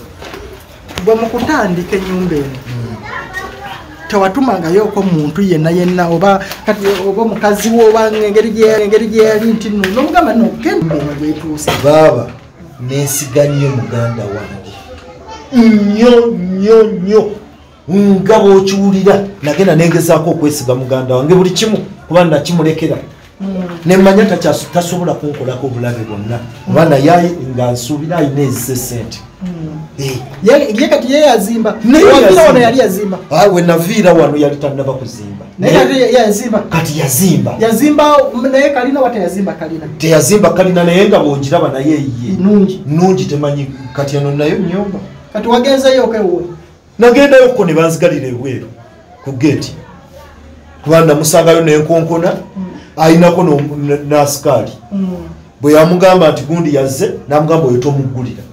S1: bwe mukutandika ennyumba eno tewatumangayooko muntu yenna yenna oba kati oba mukazi wo oba engeri gye yali nti nno nomugamba nogenda eno gwetuuse
S2: baaba nesiga nnyo muganda wange nnyo nnyo nnyo nga bw'okiwulira nagenda nengezaako okwesiga muganda wange buli kimu kuba nakimulekera nemanya tasobola kunkolako obulabe bwonna oba naye nga nsuubira alina ezise sente
S1: ye kati ye yazimba wano yali yazimba
S2: we naviira wano yali tannaba kuzimba kati yazimba
S1: yazimba naye kalina wata yazimba kalina
S2: teyazimba kalina naye nga bwogiraba naye ye nungi temanyi kati eno nayo nyumba
S1: kati wagenzeyo okewe
S2: nagendayoko ne banzigalira ebweru ku geti kuba namusangayo nenkonkona ayinako nasikaali bwe yamugamba nti gundi yazze namugamba oyo tomuggulira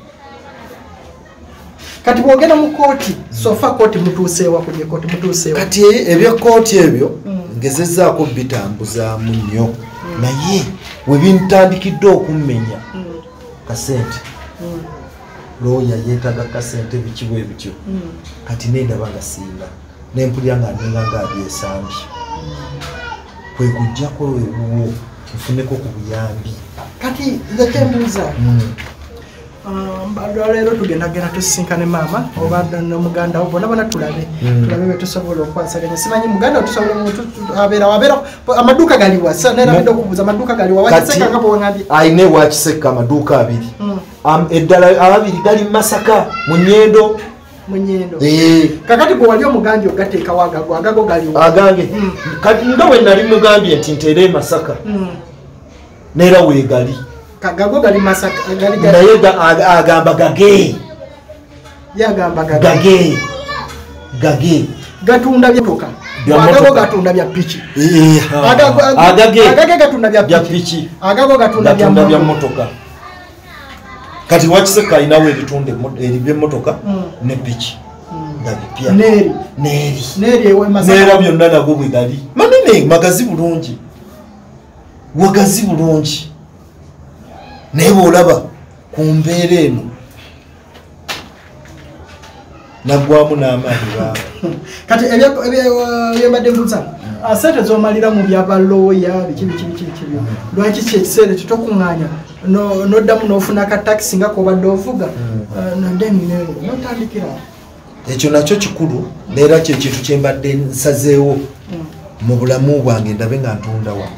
S1: kati bwogenda mu kooti sofa kooti mutuuseewa kuje kooti mutuuseewa
S2: kati ebya kooti ebyo ngezezaako bitambuzaamu nnyo naye we bintandikidde okummenya kasente looya yeetaga kasente bikiwe bityo kati nendaba nga singa nempulira nga ninga nga abyesambye kwe kujjako ewuwo nfuneko ku buyambi
S1: kati nzekyembuuza leero tugendagenda tusisinkane maama oba nomuganda wo bona bona tulabe tulabe betusobola okwasaganya simanyi muganda wotusobolabeera amaduuka galiwa nerabedde okubuuza amaduuka galiwa wakiseka nga bwonabye
S2: ayina ewakiseka amaduuka abiri eddala ababiri gali mu Masaka mu Nnyendo
S1: munyendo kakati gwe wali omugambye ogateekawo agago agago galiwa
S2: agange kati nga we nali mugambye nti nteere Masaka neera weegali
S1: kagago gali Masaka gali
S2: naye agamba gage
S1: yagamba
S2: gage gage
S1: gatunda byotoka agago gatunda bya piki agage agage gatunda bya piki agago gatunda bya
S2: motoka kati wakiseka ayinawo ebitunda ebye motoka ne piki nga bipya
S1: neri
S2: neri
S1: neri ewe Masaka
S2: nera byonna nago bwe gali manene magazi bulungi wagazi bulungi naye bw'olaba ku mbeera eno naggwamu n'amaanyi baaba
S1: kati ebyembadde mbuza sente zomalira mu byabalooya biki biki biki biki lwaki kyekiseera titokuŋŋaanya noddamu n'ofuna akatakisi nga kobadde ovuga nandeni notandikira
S2: ekyo nakyo kikulu neera kyekintu kyembadde nsazeewo mu bulamu bwange ndabe nga ntunda wano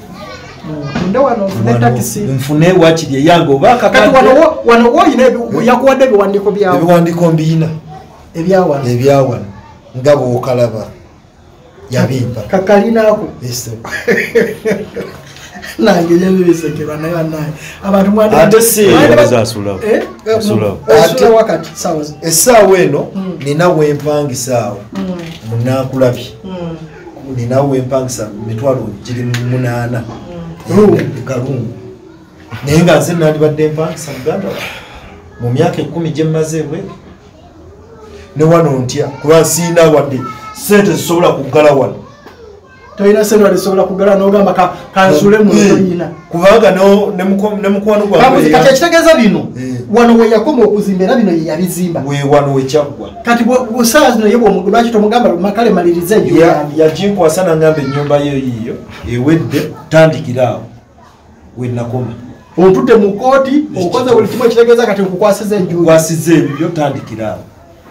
S2: nfune wakiri eyange oba
S1: wano woyina yakuwadde ebiwandiiko byawo
S2: ebiwandiiko mbiyina
S1: ebyawano
S2: ebyawano nga bw'okalaba yabimpa
S1: kakalinaako nange nyebisekerwa naye banaye abantu mwandi
S2: ate si
S3: zasula
S1: eh
S3: asula
S1: ate wakati sawa
S2: essaawa eno nina wempangisaawo munakulabye nina wempangisa mitwalo giri munaana kalungu naye nga nze nandibadde mpangisa muganda mu myaka ekkumi gye mmazeebwe ne wano ntya kuba siina wadde sente zisobola kuggala wano
S1: toyina sente wadde zisobola kuggala n'ogamba kansule mu toyina
S2: kubanga ne mukwano gwange
S1: kati ekitegeeza bino wano we yakoma okuzimba era bino ye yabizimba
S2: we wano wekyaggwa
S1: kati busaa zino ye lwaki tomugamba makale maliriza ejo
S2: yaginkwasa nangamba ennyumba yo yiyo ewedde tandikiraawo wenakoma
S1: ontudde mu kooti okoze buli kimu ekitegeeza kati nkukwasiza enjuuyi
S2: kwasiza ebibyo tandikiraawo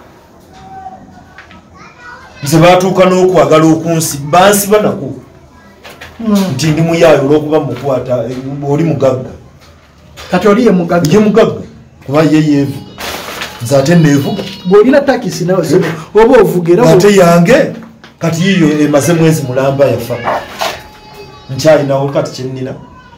S2: nze batuuka n'okwagala okunsi bansiba nako nti ndi muyaayo olw'okuba mukwata oli mugagga
S1: kati oli ye mugagga
S2: ye mugagga kuba ye yeevuga nze ate neevuga
S1: bw'olina takisi nawe oba ovuga era
S2: ate yange kati yiyo emaze mwezi mulamba yafa nkyalinawo kati kyennina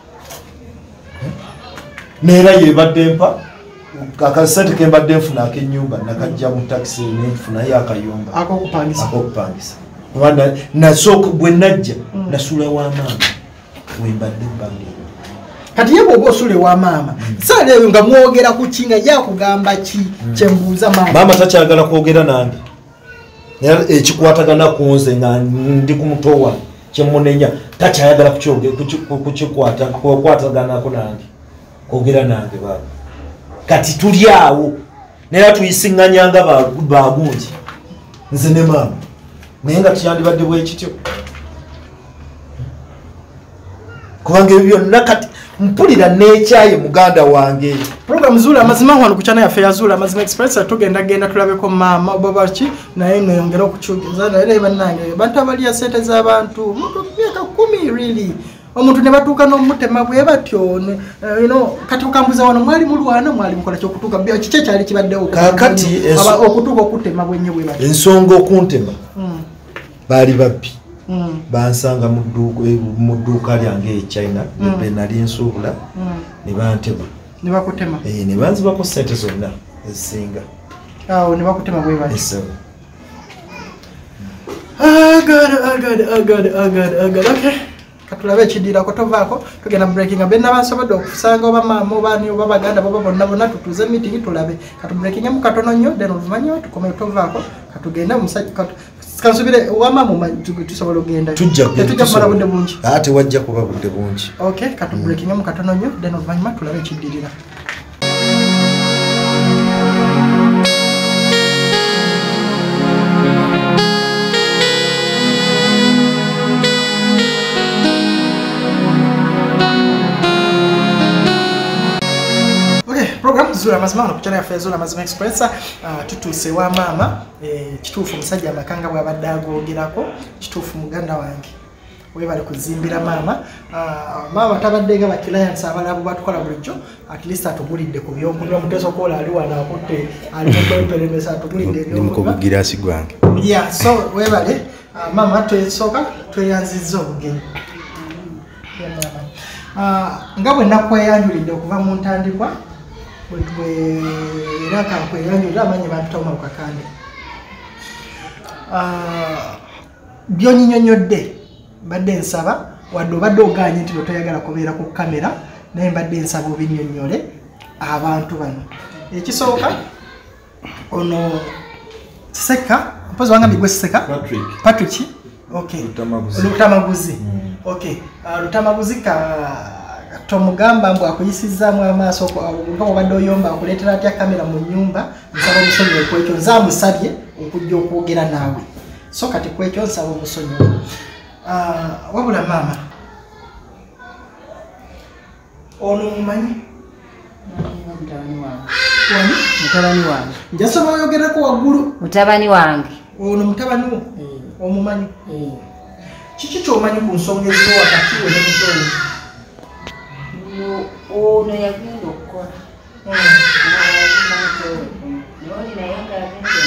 S2: neera yebadde mpa akasente kembadde nfuna ak'ennyumba nakajja mu takisi nenfunayo akayumba
S1: akokupangisa
S2: akokupangisa kubanga nasooka bwe najja nasula wa maama wembadde ebbanga
S1: kati ye bw'oba osula ewa maama saala eyo nga mwogera ku ki nga yakugamba ki kyembuuza maama
S2: maama takyagala kwogera nange ekikwatagana ku nze nga ndi ku muto wange kyemunenya takyayagala kukikwataganako nange kwogera nange baba kati tuli awo naye tuyisiŋŋanyanga bagungi nze ne maama naye nga tuyandibadde bwekityo kubanga ebyo byonna kati mpulira n'ekyaye muganda wange
S1: program Zula amazima wano ku channel yaffe ya Zula Amazima Express tugenda genda tulabeko maama babaki naye ngeyongera okukyogeza naye bannange bantu abalya sente z'abantu omuntu myaka kumi really omuntu ne batuuka n'omutema bwe batyo you know kati okambuza wano mwali mulwana mwali mukola ky'okutuuka bya kiki ekyali kibaddewo
S2: kakati
S1: okutuuka okutema bwenye bwe batyo
S2: ensonga okuntema baali babbi bansanga mu dduuka lyange e China be nali nsuubula ne bantema
S1: ne bakutema
S2: eh ne banzibako ssente zonna ezisinga
S1: awo ne bakutema bwe batyo
S2: ah
S1: god ah god ah god ah god ah god okay katulabe ekidira ko tovaako tugenda breaking abenna bansobodde okusanga oba maama obani oba baganda baba bonna bonna tutuze meeting tulabe katu breaking mu katono nnyo then oluvannyuma tukome tovaako katugenda musajja kansubire wa maama tusobola ogenda
S2: tujja
S1: kumala budde bungi
S2: ate wajja kuba budde bungi
S1: okay katu breaking mu katono nnyo then oluvannyuma tulabe ekidirira program Zula Amazima no kuchana ya Zula Amazima Express uh, tutuse wa mama eh, kitufu musajja amakanga bwabadde agogerako kitufu muganda wange we bali kuzimbira mama uh, mama tabadde ga clients abalabu batukola bulijjo at least atugulidde ku byokulya muteso kola ali wana akutte ali mpele mesa atugulidde
S3: byo ko bugirasi gwange
S1: yeah so we bali uh, mama twesoka tweyanzizo obugenyi yeah, mama uh, ngabwe nakweyanjulidde okuva mu ntandikwa bwe raka kweyanjulira amanyi bantuma ukakande ah byonyinyonyodde badde nsaba wadde badde oganye nti toyagala kubeera ku kamera naye badde nsaba obinyonyole abantu bano ekisooka ono Seka mpozi wanga bigwe Seka
S2: Patrick
S1: Patrick okay Lutamaguzi mm. okay uh, Lutamaguzi ka tomugamba mbu akuyisizzamu amaaso ngo badde oyomba akuleetera atya kamera mu nyumba nsaba omusonyiwe kwekyo nzamusabye okujja okwogera naawe so kati kwekyo nsaba omusonyiwe uh, wabula maama ono mumanyi
S4: mutabani wange
S1: wani
S4: mutabani wange
S1: njasoma oyogerako waggulu
S4: mutabani wange
S1: ono mutabani wo
S4: mm.
S1: omumanyi
S4: mm.
S1: kiki kyomanyi ku nsonga eziro wakati we n'omutonyi
S4: ono yagenda okukola noli naye nga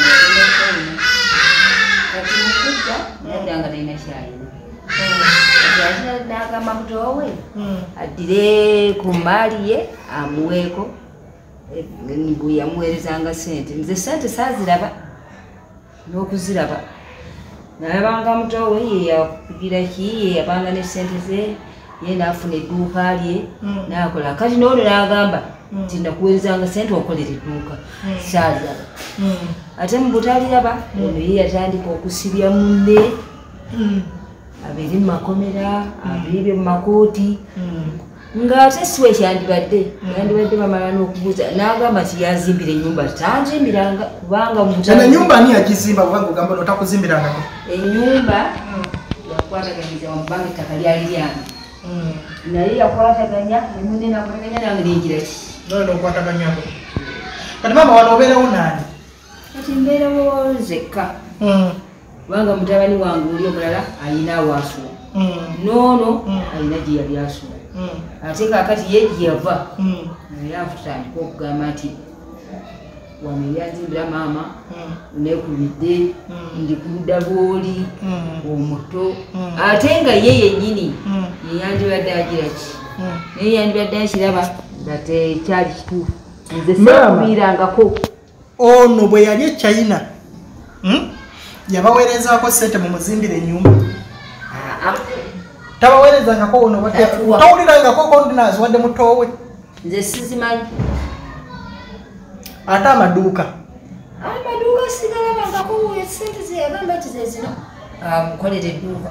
S4: agenda kati mukujja naddanga talina kyalina ate n'agamba mutowe addire ku maali ye amuweeko bwe yamuweerezanga sente nze sente saaziraba n'okuziraba nalabanga mutowe ye yakugira ki ye yabanga ne sente ze ye naafuna edduuka lye nakola kati noono n'agamba nti nakuweerezanga sente okolera edduuka saaziraba ate mu butaliraba ono ye yatandika okusibya munne abiri mu makomera abiibye mu makooti ng'ate siwe kyandibadde yandibadde bamala n'okubuuza n'agamba nti yazimbira ennyumba tanzimbiranga kubanga
S1: ennyumba ani yagizimba kubanga ogamba otakuzimbirangako
S4: ennyumba yakwataganyiza wamubanga ettaka lyali lyange naye yakwataganya emunne nakwataganya nange nengira ki
S1: nono okwataganyako kati maama wano obeerawo naani
S4: kati mbeerawo nzekka kubanga mutabani wange oli omulala alina awaasula noono alina gye yali asula ate kaakati ye gyeyava naye afutandika okugamba nti wano eryanzimbira maama nekulidde ndi ku ludda lw'oli omuto ate nga ye yennyini yeyandibadde agira ki naye yandibadde akiraba nga tekyali kituufu nze sakubiirangako
S1: ono bwe yali e China yabaweerezaako sente mu muzimbire ennyumba tabaweerezangako ono tawulirangako kondinazi wadde mutowe
S4: nze sizimanyi
S1: ate amaduuka
S4: amaduuka sigalabangako sente zeyagamba nti zezino amukolera edduuka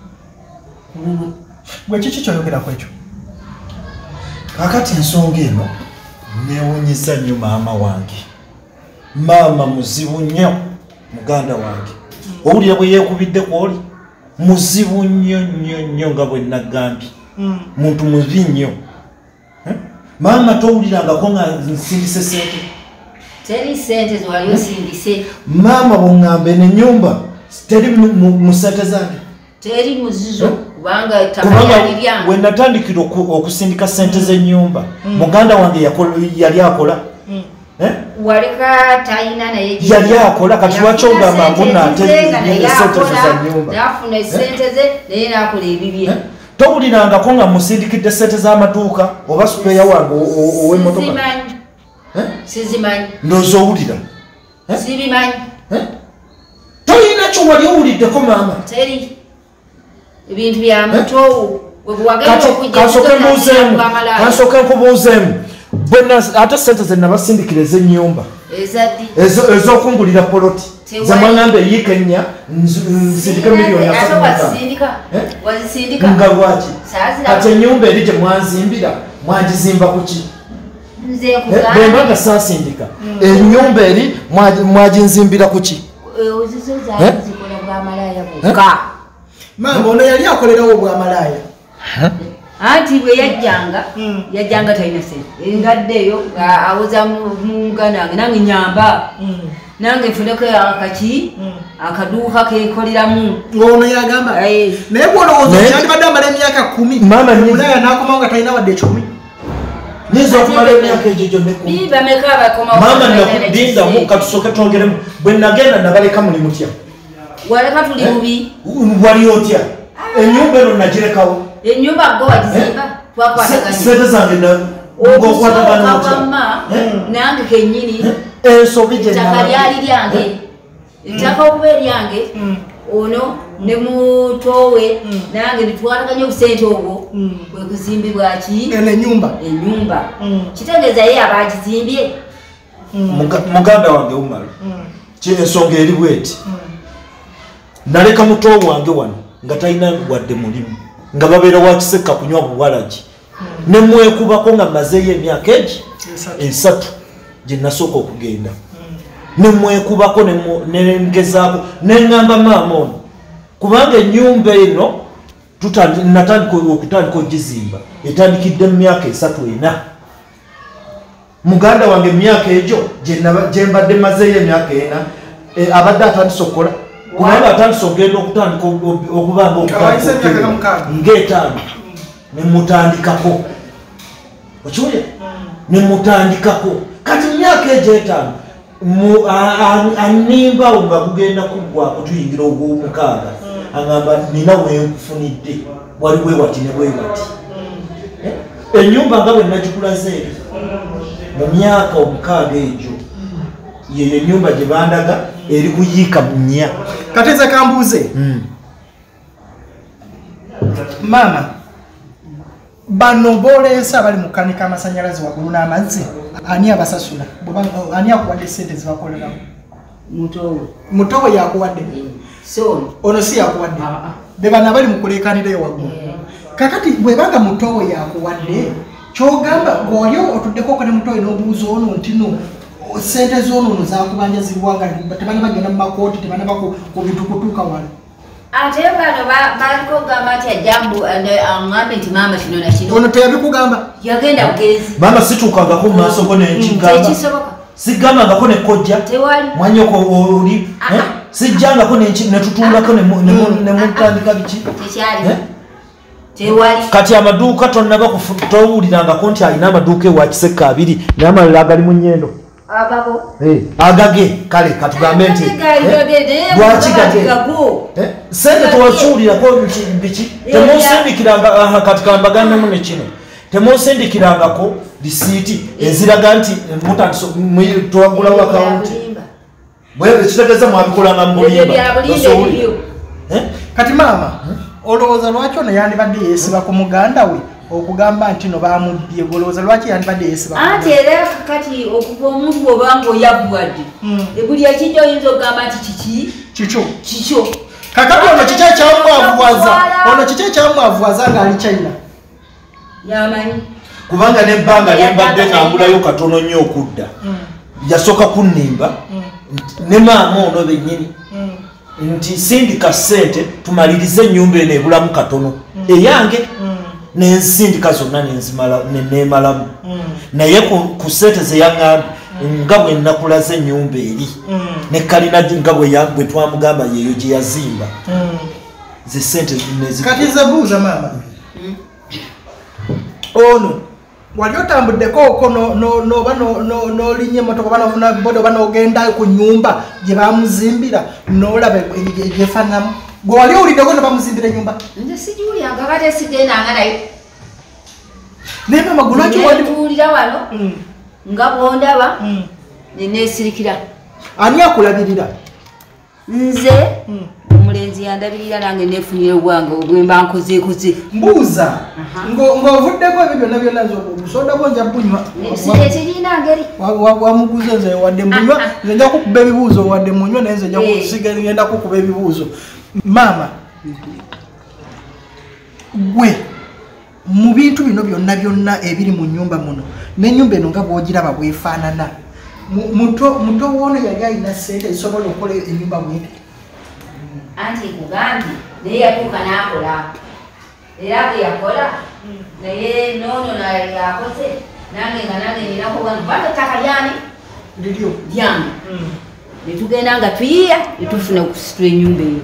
S1: gwe kiki kyoyogerako ekyo
S2: kakati ensonga eno newunyiza nnyo maama wange maama muzibu nnyo muganda wange owulira bwe yeekubidde kwoli muzibu nnyo nnyo nnyo nga bwe nagambye muntu mubi nnyo maama towulirangako nga nsindise sente
S4: teri sente ziwali osindise
S2: maama bwongamba n'ennyumba teri mu sente zange
S4: teri muzizo kubanga ettaka lyali lyange
S2: we natandikira okusindika sente z'ennyumba muganda wange yali akola
S4: waleka talina naye
S2: yali akola kati lwaki ogamba mbunaate sente ze za nnyumba
S4: nafuna esente ze naye nakola ebibye
S2: towulirangako nga musindikidde sente z'amaduuka oba supeeya wange ow'emmotoka
S4: sizimanyi
S2: ndowooza owulira
S4: sibimanyi
S2: tolina kyo wali owuliddeko maama
S4: teri ebintu bya mutowo
S2: kansooke nkubuuzeemu ate sente ze nabasindikira ez'ennyumba ez'okungulira poloti zemwaŋŋamba eyiika ennya nzindike miliyoni nga lwaki kati ennyumba eri gye mwanzimbira mwagizimba ku ki bwemba nga saasindika ennyumba eri mwaginzimbira ku ki
S1: maama ono yali akolerawo obwamalaaya
S4: anti bwe yajjanga yajjanga talina sente engadde eyo awoza muganda wange nange nyamba nange nfuneko akaki akaduuka kekoleramu
S1: ng'ono yagamba naye bwolowooza kyandibadde amala emyaka kumi omulaaya n'akomawo nga talina wadde ekikumi
S2: niza okumala emyaka egyo gyonna ekumi
S4: bameka abakomawo
S2: maama nakudindamu katusooke twongeremu bwe nagenda nabaleka muli mutya
S4: waleka tuli bubi
S2: wali otya ennyumba eno nagirekawo
S4: ennyumba go wagizimba twakwataganya
S2: sente zange
S4: ngokwataganya nange kennyini
S2: ensobi
S4: ettaka lyali lyange ettaka okuba eryange ono ne mutowe nange nitwataganya obusente obwo kwe kuzimbibwa ki
S1: ennyumba
S4: ennyumba kitegeeza ye abagizimbye
S2: muganda wange umala ensonga eri bweti naleka muto wange wano nga talina wadde mulimu nga babeera wakisekka kunywa buwalagi nemwekubako nga mazeeyo emyaka egi esatu gye nasooka okugenda nemwekubako nengezaako neŋŋamba maama ono kubanga ennyumba eno natandika okutandika ogizimba etandikidde mu myaka esatu ena muganda wange emyaka egyo gye mbadde mazeeyo emyaka ena abadde atandise okukola kubanga atandise okugenda okutandika okubanga ng'etaano nemutandikako okiwulya nemutandikako kati myaka egyo etaano animbawo nga kugenda kuggwako tuyingira ogw'omukaaga agamba nina wenkufunidde waliwe wati ne bwe wati ennyumba nga bwe nagikulaze eri mu myaka omukaaga egyo yeyo ennyumba gye bandaga eri kuyiika munya
S1: kateze kambuuze maama bano booleesa bali mu kanika amasanyalaze waggulu n'amazzi ani abasasula ani akuwadde sente zibakoleramu
S4: mutowe
S1: mutowe yakuwadde
S4: so
S1: ono si yakuwadde be bano abali mu kuleekanira eyo waggulu kakati bwebanga mutowe yakuwadde kyogamba ng'oli otuddeko okone mutowe n'obuuza ono nti no sente z'ono ono zakubanja ziwanga tebana bagenda mu makooti tebana ku bitukutuuka wala
S4: ate bano baliko gamba nti ajambu aŋŋambe nti maama kino na kino
S1: ono teyabikugamba
S4: yagenda bugezi
S2: maama situukangako mu maaso go nenkigamba
S4: tekisoboka
S2: sigambangako ne kojja
S4: tewali
S2: mwanyoko oli sijjangako netutungako nemutandika biki
S4: tekyali tewali
S2: kati amaduuka tonnaba towulirangako nti alina amaduuka ewa kiseka abiri naye amalala agali mu nnyendo
S4: agabo
S2: agage kale katugambe nti lwaki gage sente tewakiwulirako biki temusindikiranga kati kambaganemu ne kino temusindikirangako lisiiti eziraga nti twagulawo akawunti kitegeeza mwabikolanga mu bulimba
S1: kati maama olowooza lwaki ono yandibadde yeesiba ku muganda we okugamba nti no bamubbye golowooza lwaki yandibadde yeesiba
S4: anti era kati okuva omuntu bw'obanga oyabbwadde buli ekijja oyinza okugamba nti kiki
S1: kikyo
S4: kikyo
S1: kakati ono kiki ekyamwavuwaza ono kiki ekyamwavuwaza ng'ali China
S4: yamanyi
S2: kubanga nebbanga lyembadde ngambulayo katono nnyo okudda yasooka kunnimba ne maama ono bennyini nti sindika ssente tumalirize ennyumba eno ebulamu katono eyange nensindika zonna nemalamu naye ku ssente zeyaŋŋambe nga bwe nakulaze ennyumba eri ne kalina nga bwe twamugamba yeeyo gye yazimba ze ssente
S1: kati zebuuza maama ono wali otambuddeko oko noba nolinnya emotoka oba nofuna boda oba nogenda ku nnyumba gye bamuzimbira nolaba gyefaanamu gwe wali owuliddeko ne bamuzimbira ennyumba
S4: nze sigiwulyanga kate sigendanga naye
S1: naye maama gwe lwaki
S4: waliwulira wano nga bwondaba neneesirikira
S1: ani akulabirira
S4: nze omulenzi yandabirira nange nefunire obwange obwemba nkozeekoze
S1: mbuuza ng'ovuddeko ebyo byonna byonna obusoda bwo nja bunywa
S4: tekirina ngeri
S1: wamuguze nze wadde munywa nze nja kukuba ebibuuzo wadde munywa naye nze nsigenda kukuba ebibuuzo maama gwe mu bintu bino byonna byonna ebiri mu nnyumba muno n'ennyumba eno nga bw'ogiraba bwefaanana muto woono yali alina ssente zisobola okukola ennyumba bwete
S4: anti kugambye naye yatuuka n'akola era bwe yakola naye noono yakoze nange nga nange ninakoba kubanga ettaka lyani
S1: liryo
S4: lyange netugenda nga tuyiya netufuna okusitula ennyumba eyo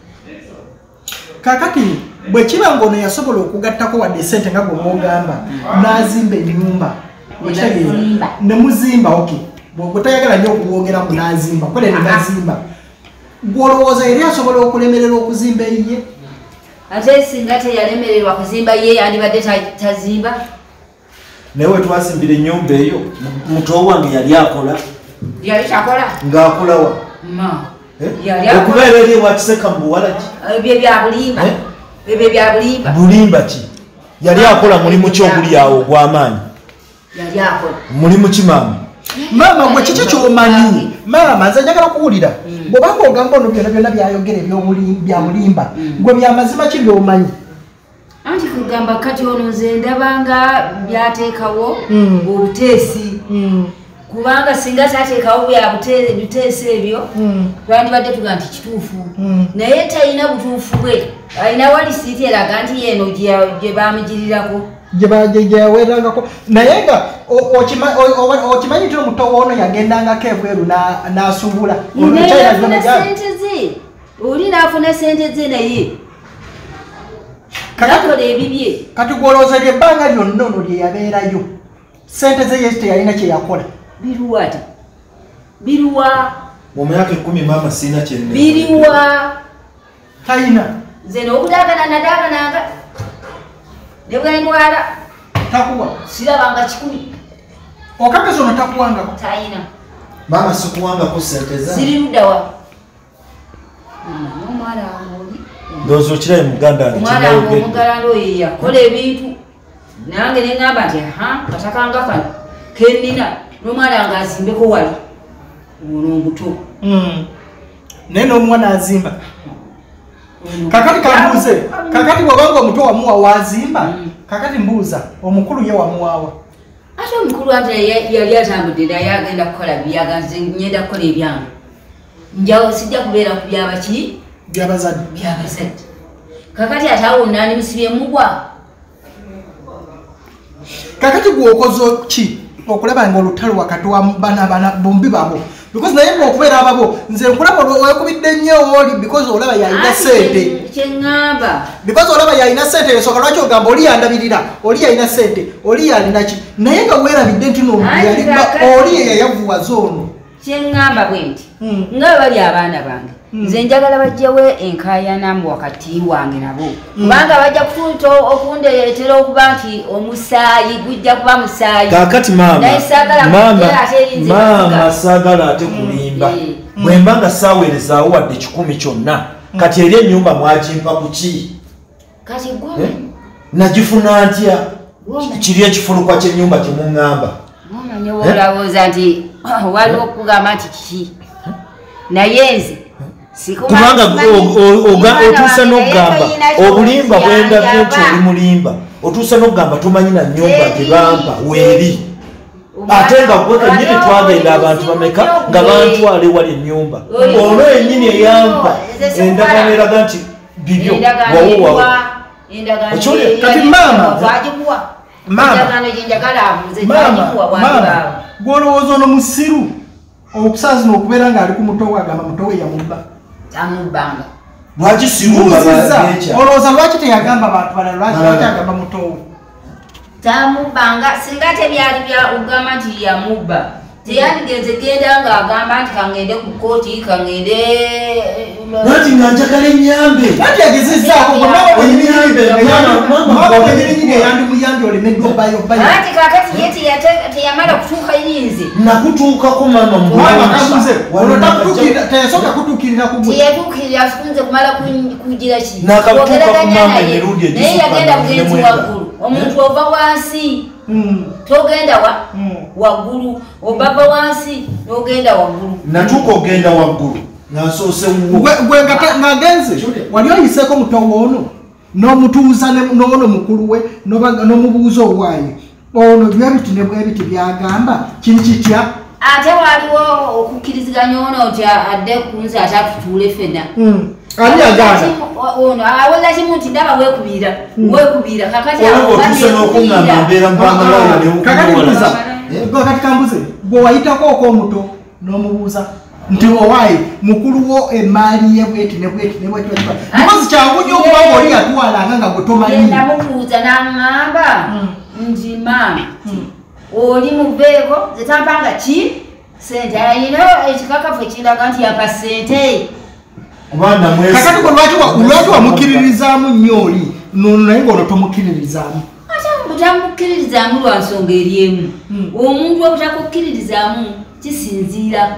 S1: kakati bwe kiba ng'ono yasobola okugattako wadde ssente nga gwe mwogamba n'azimba ennyumba nemuzimba oke bwe tayagala nnyo okubwogeramu n'azimba kole negazimba gwolowooza yali asobola okulemerera okuzimba eyiye
S4: ate singa teyalemererwa kuzimba ye yandibadde tazimba
S2: naye wetwasimbira ennyumba eyo muto wange yali akola
S4: yali takola
S2: ng'akolawa okubeera eri ewakiseka mu buwalaki
S4: ebyo bya bulimba ebyo bya bulimba
S2: bulimba ki yali akola mulimu ki oguli awo ogw'amaanyi
S4: yali akola
S2: mulimu ki maama
S1: maama gwe kiki kyomanyi maama nze njagala kuwulira bwobanga ogamba ono byonna byonna byayogera bya bulimba gwe byamazima ki byomanyi
S4: anti kugamba kati ono nze ndabanga byateekawo obuteesi kubanga singa tateekawo bya buteesi ebyo twandibadde tuga nti kituufu naye talina butuufu bwe alina walisiiti eraga nti yeeno gye bamugirirako
S1: gyeyawerangako naye nga okimanyi nti omuto woono yagendangako ebweru n'asuubula
S4: nafuna sente ze oli naafuna sente ze naye nakola ebibye
S1: kati gwolowooza lyebbanga lyonna ono lye yabeerayo sente ze yesi teyalina kyeyakola
S4: biruwa ti biruwa
S2: mu myaka ekumi maama siina kyenne
S4: biriwa
S1: talina
S4: nze n'okudagana nadagananga ne bwendwala
S1: takuwa
S4: sirabanga kikumi
S1: okakasa ono takuwangako
S4: tayina
S2: mama sikuwangako sente zange
S4: ziri luddawa n'omwana wange
S2: ndowooza okirayi muganda wange
S4: omwana wange omugalanda oyo yakola ebintu nange ne ŋŋamba nti ha katakanga kano kennina n'omwana wange azimbeko wali ono omuto
S1: naye n'omwana azimba kakati kambuuze kakati bw'obanga omuto wamuwa wazimba kakati mbuuza omukulu ye wamuwaawa
S4: ate omukulu ate yali atambudde naye agenda kukola byaganze nyenda kukola ebyange njawo sijja kubeera ku byabaki
S1: byabazadde
S4: byabazadde kakati ate awo nani musibye mugwa
S1: kakati gwokoze ki okulaba nga olutalo wakati wa bana bana bombi babo because naye ng'okubeera ababo nze nkulaba wekubidde nnyo oli because olaba yalina sente
S4: kyeŋŋamba
S1: because olaba yalina sente esooka lwaki ogamba oli yandabirira oli yalina sente oli yalina ki naye nga weerabidde nti nooli oli ye yayavuwaza ono
S4: kyeŋŋamba bwe nti nga bwe bali abaana bange nze njagala bajjawo enkaayanamu wakati wange nabo kubanga bajja kutuuta okundeetera okuba nti omusaayi gujja kuba musaayi
S2: kakati mama saagala ate kulimba bwe mba nga saaweerezaawo wadde kikumi kyonna kati eri ennyumba mwagimpa ku ki
S4: kati gwe
S2: nagifuna ntya kiri ekifulukwa ky'ennyumba kyemuŋŋamba
S4: omanye woolowooza nti waliwo okugamba nti kiki naye nze
S2: kubanga otuusa n'okugamba obulimba bwendabye nti oli mulimba otuusa n'okugamba tomanyi na nnyumba gye bampa weeri ate nga gwe kennyini twagenda abantu bameka nga bantwale wali ennyumba olwo ennyini eyampa endagaano eraga nti bibyo wawowawo
S1: kati maama maama gwolowooza ono musiru okusazina okubeera ng'ali ku muto we agamba muto we yamubba
S4: tamubbanga
S2: lwaki simubaza
S1: olowooza lwaki teyagamba bantu balala lwaki agamba muto we
S4: tamubbanga singa tebyali bya ogamba nti yamubba teyandigenze genda ng'agamba nti kangende ku kooti kangende
S2: nati nga njagala ennyambe
S1: nati yagezezaako enyingi eyandimuyambe olemeddwa obayobayo
S4: anti kakati ye teyamala kutuuka yinze
S2: nakutuukako mama
S1: teyasooka kutuukirira
S4: teyatuukirira sikunze kumala kugira ki
S2: naye
S4: yagenda bugenzi waggulu omuntu ova wansi togenda wa waggulu obaba wansi nogenda waggulu
S2: natuuka ogenda waggulu nasoose
S1: gwe ngagenze wali oyiseeko mutowo ono n'omutuuza n'ono mukulu we n'omubuuza owaaye ono byebiti ne bwebiti byagamba kiri kitya
S4: ate waliwo okukkiriziganya ono nti adde kunze ate atutuule fenna
S1: ani aganda
S4: ono awoza kimu nti ndaba wekubira wekubira kakati
S1: kakati kambuze gwe wayitako ok'omuto n'omubuuza nti owaayi mukulu wo emaali ye bweti ne bweti ne bweti because kyangu nnyo okuba ng'oli yatwalanga nga gwe tomanyi
S4: namubuuza n'aŋŋamba nti maama oli muveeko zetampanga ki sente ayina ekikakafu ekiraga nti yapa sente
S1: kakati gwe lwaki wamukkiririzaamu nnyo oli naye ng'olwo tomukkiririzaamu
S4: butamukkiririzaamu lwa nsonga eri emu omuntu obutakukkiririzaamu kisinziira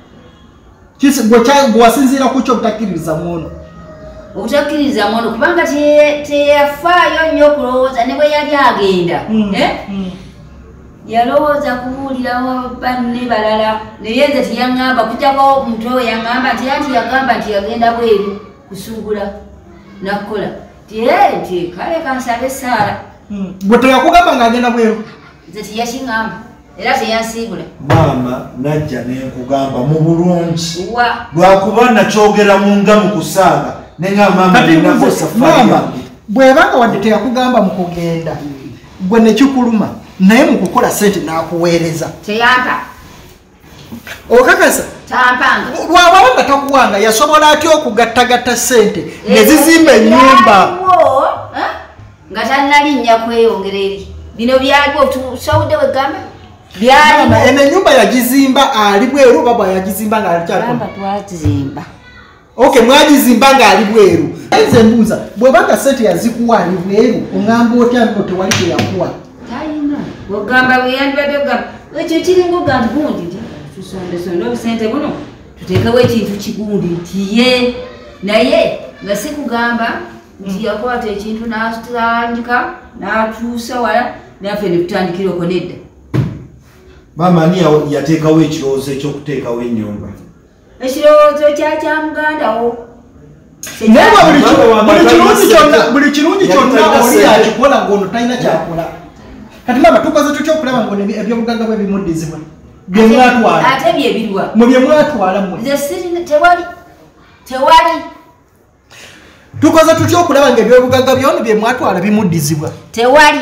S1: gwe wasinziira ku kyo obutakkiririzaamu ono
S4: obutakkiririzaamu ono kubanga teyafaayo nnyo okulowooza ne bwe yali agenda yalowooza kubuulirawo banne balala naye nze teyaŋŋamba kujjako muto we yaŋŋamba nti anti yagamba nti yagenda bweru kusuubula nakkola ti nti kale kansabe saala
S1: gwe teyakugamba ng'agenda bweru
S4: nze teyakiŋŋamba era teyansiibula
S2: maama najja nenkugamba mu bulungi
S4: wa
S2: lwakuba nakyogera mu nga mu kusaaga
S1: nengamama bwebanga wadde teyakugamba mu kugenda gwe nekikuluma naye mu kukola sente n'akuweereza
S4: teyampa
S1: okakasa
S4: tampanga
S1: lwababa nga takuwanga yasobola atya okugattagatta sente ne zizimba ennyumba
S4: nga tannalinnya kweyongera eri bino byaliwo tusawudde wegamba
S1: byaliwo eno ennyumba yagizimba ali bweru baba yagizimba ng'alikyalamba
S4: twagizimba
S1: Okay, mwagizimba nga ali bweru. Enze mbuza, bwebanga sente yazikuwa ali bweru, ongamba otya ngo tewali kye yakuwa.
S4: Tayina. Ogamba buyandibadde ogamba, ekyo kiringa ogamba gundi. Tusonde sonde obusente buno. Tuteekawo ekintu kigundi nti ye naye nga si kugamba nti yakwata ekintu n'atandika n'atuusa wala naffe ne tutandikira okwo nedda.
S2: Maama ani yateekawo ekirowoozo ekyokuteekawo ennyumba?
S4: Ekirowoozo kya kya muganda wo.
S1: Naye buli kirungi kyonna oli yakikola ng'ono talina kyakola. Kati maama tukoze tutya okulaba ng'ono ebyobugagga bwe bimuddizibwa? Bye mwatwala.
S4: Ate bye birwa.
S1: Mu bye mwatwala mmwe.
S4: Nze sirina tewali. Tewali.
S1: Tukoze tutya okulaba ng'ebyobugagga byono bye mwatwala bimuddizibwa?
S4: Tewali.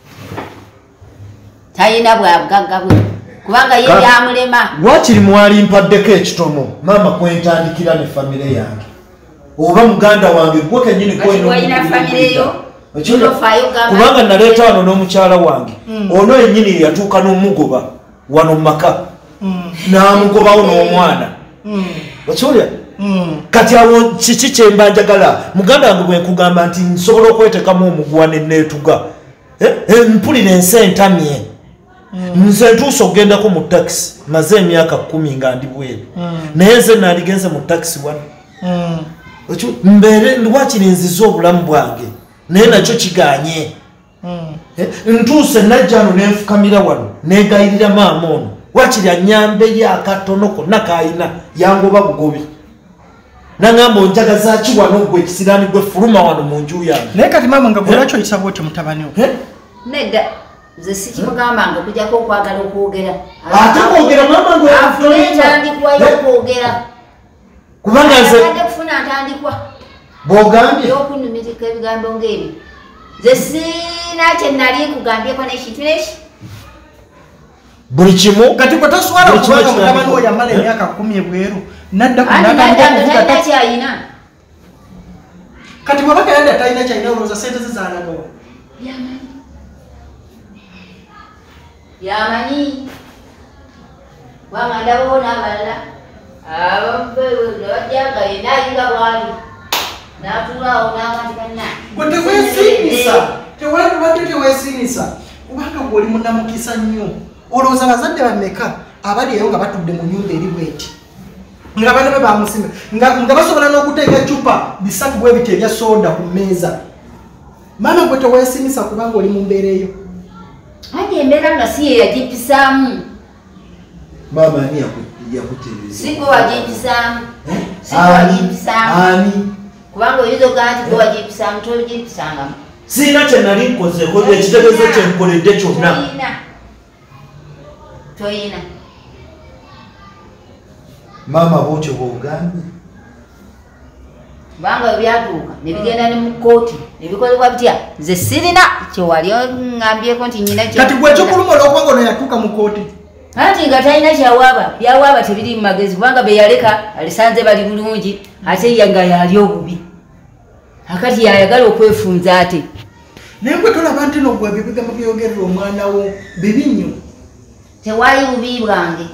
S4: Talina bwa bugagga bwe. Kubanga ye byamulema.
S2: Wakiri mwali mpaddeko ekitono maama kwentandikira ne famire yange. Oba muganda wange gwe kennyini
S4: kwena famire yo.
S2: Kubanga naleeta wano n'omukyala wange. Ono yennyini yatuuka n'omugoba wano maka. N'amugobawo n'omwana. Okiwulira? Kati awo kiki kye mba njagala muganda wange bwe nkugamba nti nsobola okweteekamu omuguwa ne neetuga. Mpulira ensi entamye. Nze ntuusa okugendako mu takisi maze emyaka kumi nga ndi bweru. Naye nze naaligenze mu takisi wano. Mbeere wakiri nziza obulamu bwange naye nakyo kiganye. Ntuuse najja wano nenfukamira wano negayirira maama ono wakiri anyambeyo akatono konna kayina yangoba bugobi. Nangamba onjagaza ki wano gwe ekisiraani gwe fuluma wano mu nju yange.
S1: Naye kati maama nga gwe lwaki oyisa bw'otyo mutabani wo?
S4: Nedda. Nze sikimugamba nga okujjako okwagala okwogera.
S2: Ate kwogera maama gwe
S4: entandikwayo okwogera.
S2: Kubanga nze
S4: adde kufuna ntandikwa.
S2: Bw'ogambye
S4: y'okunumirika ebigambo ng'ebyo. Nze sina kye nali nkugambyeko n'ekintu n'eki.
S2: Buli kimu
S1: kati gwe toswala kubanga mutabani wo yamala emyaka kumi ebweru nadda
S4: kunaga kyayina.
S1: Kati bw'abaka yadda talina kyayina olowooza sente ze zaalagawo.
S4: Yamanyi. Yamanyi. Wanga ndabawo n'abalala. Abajjaga yenna ayinga bwali. N'atulaawo n'akatikana.
S1: Gwe teweesiimisa. Tewali teweesiimisa. Kubanga gw'oli munnamukisa nnyo. Olowooza bazadde bameka abali eyo nga batudde mu nyumba eri bweti. Nga bana be bamusimba. Nga basobola n'okuteeka ecupa bisatu bwe biti ebya soda ku mmeeza. Maama gwe teweesiimisa kubanga oli mu mbeera eyo.
S4: Ate embeera nga si ye yagipisaamu.
S2: Maama ani yakutereeza?
S4: Si gwe wagipisaamu. Si gwe wagipisaamu.
S2: Ani?
S4: Kubanga oyinza ogamba nti gwe wagipisaamu togipisangamu.
S2: Sirina kye nali nkozeeko ekitegeezo kye nkoledde kyonna.
S4: Toyina. Toyina.
S2: Maama bw'otyo bw'ogambye.
S4: Kubanga byatuuka ne bigenda ne mu kkooti ne bikolebwa bitya nze sirina kyewali ŋŋambyeko nti nyina kye.
S1: Kati gwe ekyokuluma olw'okubanga ono yatuuka mu kkooti.
S4: Anti nga talina kyawaaba byawaaba tebiri mu magezi kubanga be yaleka alisanze bali bulungi ate ye nga yali obubi. Akati yayagala okwefunza ate.
S1: Naye gwe tolaba nti no gwe ebigambo byogerera omwana wo bibi nnyo.
S4: Tewali bubi bwange.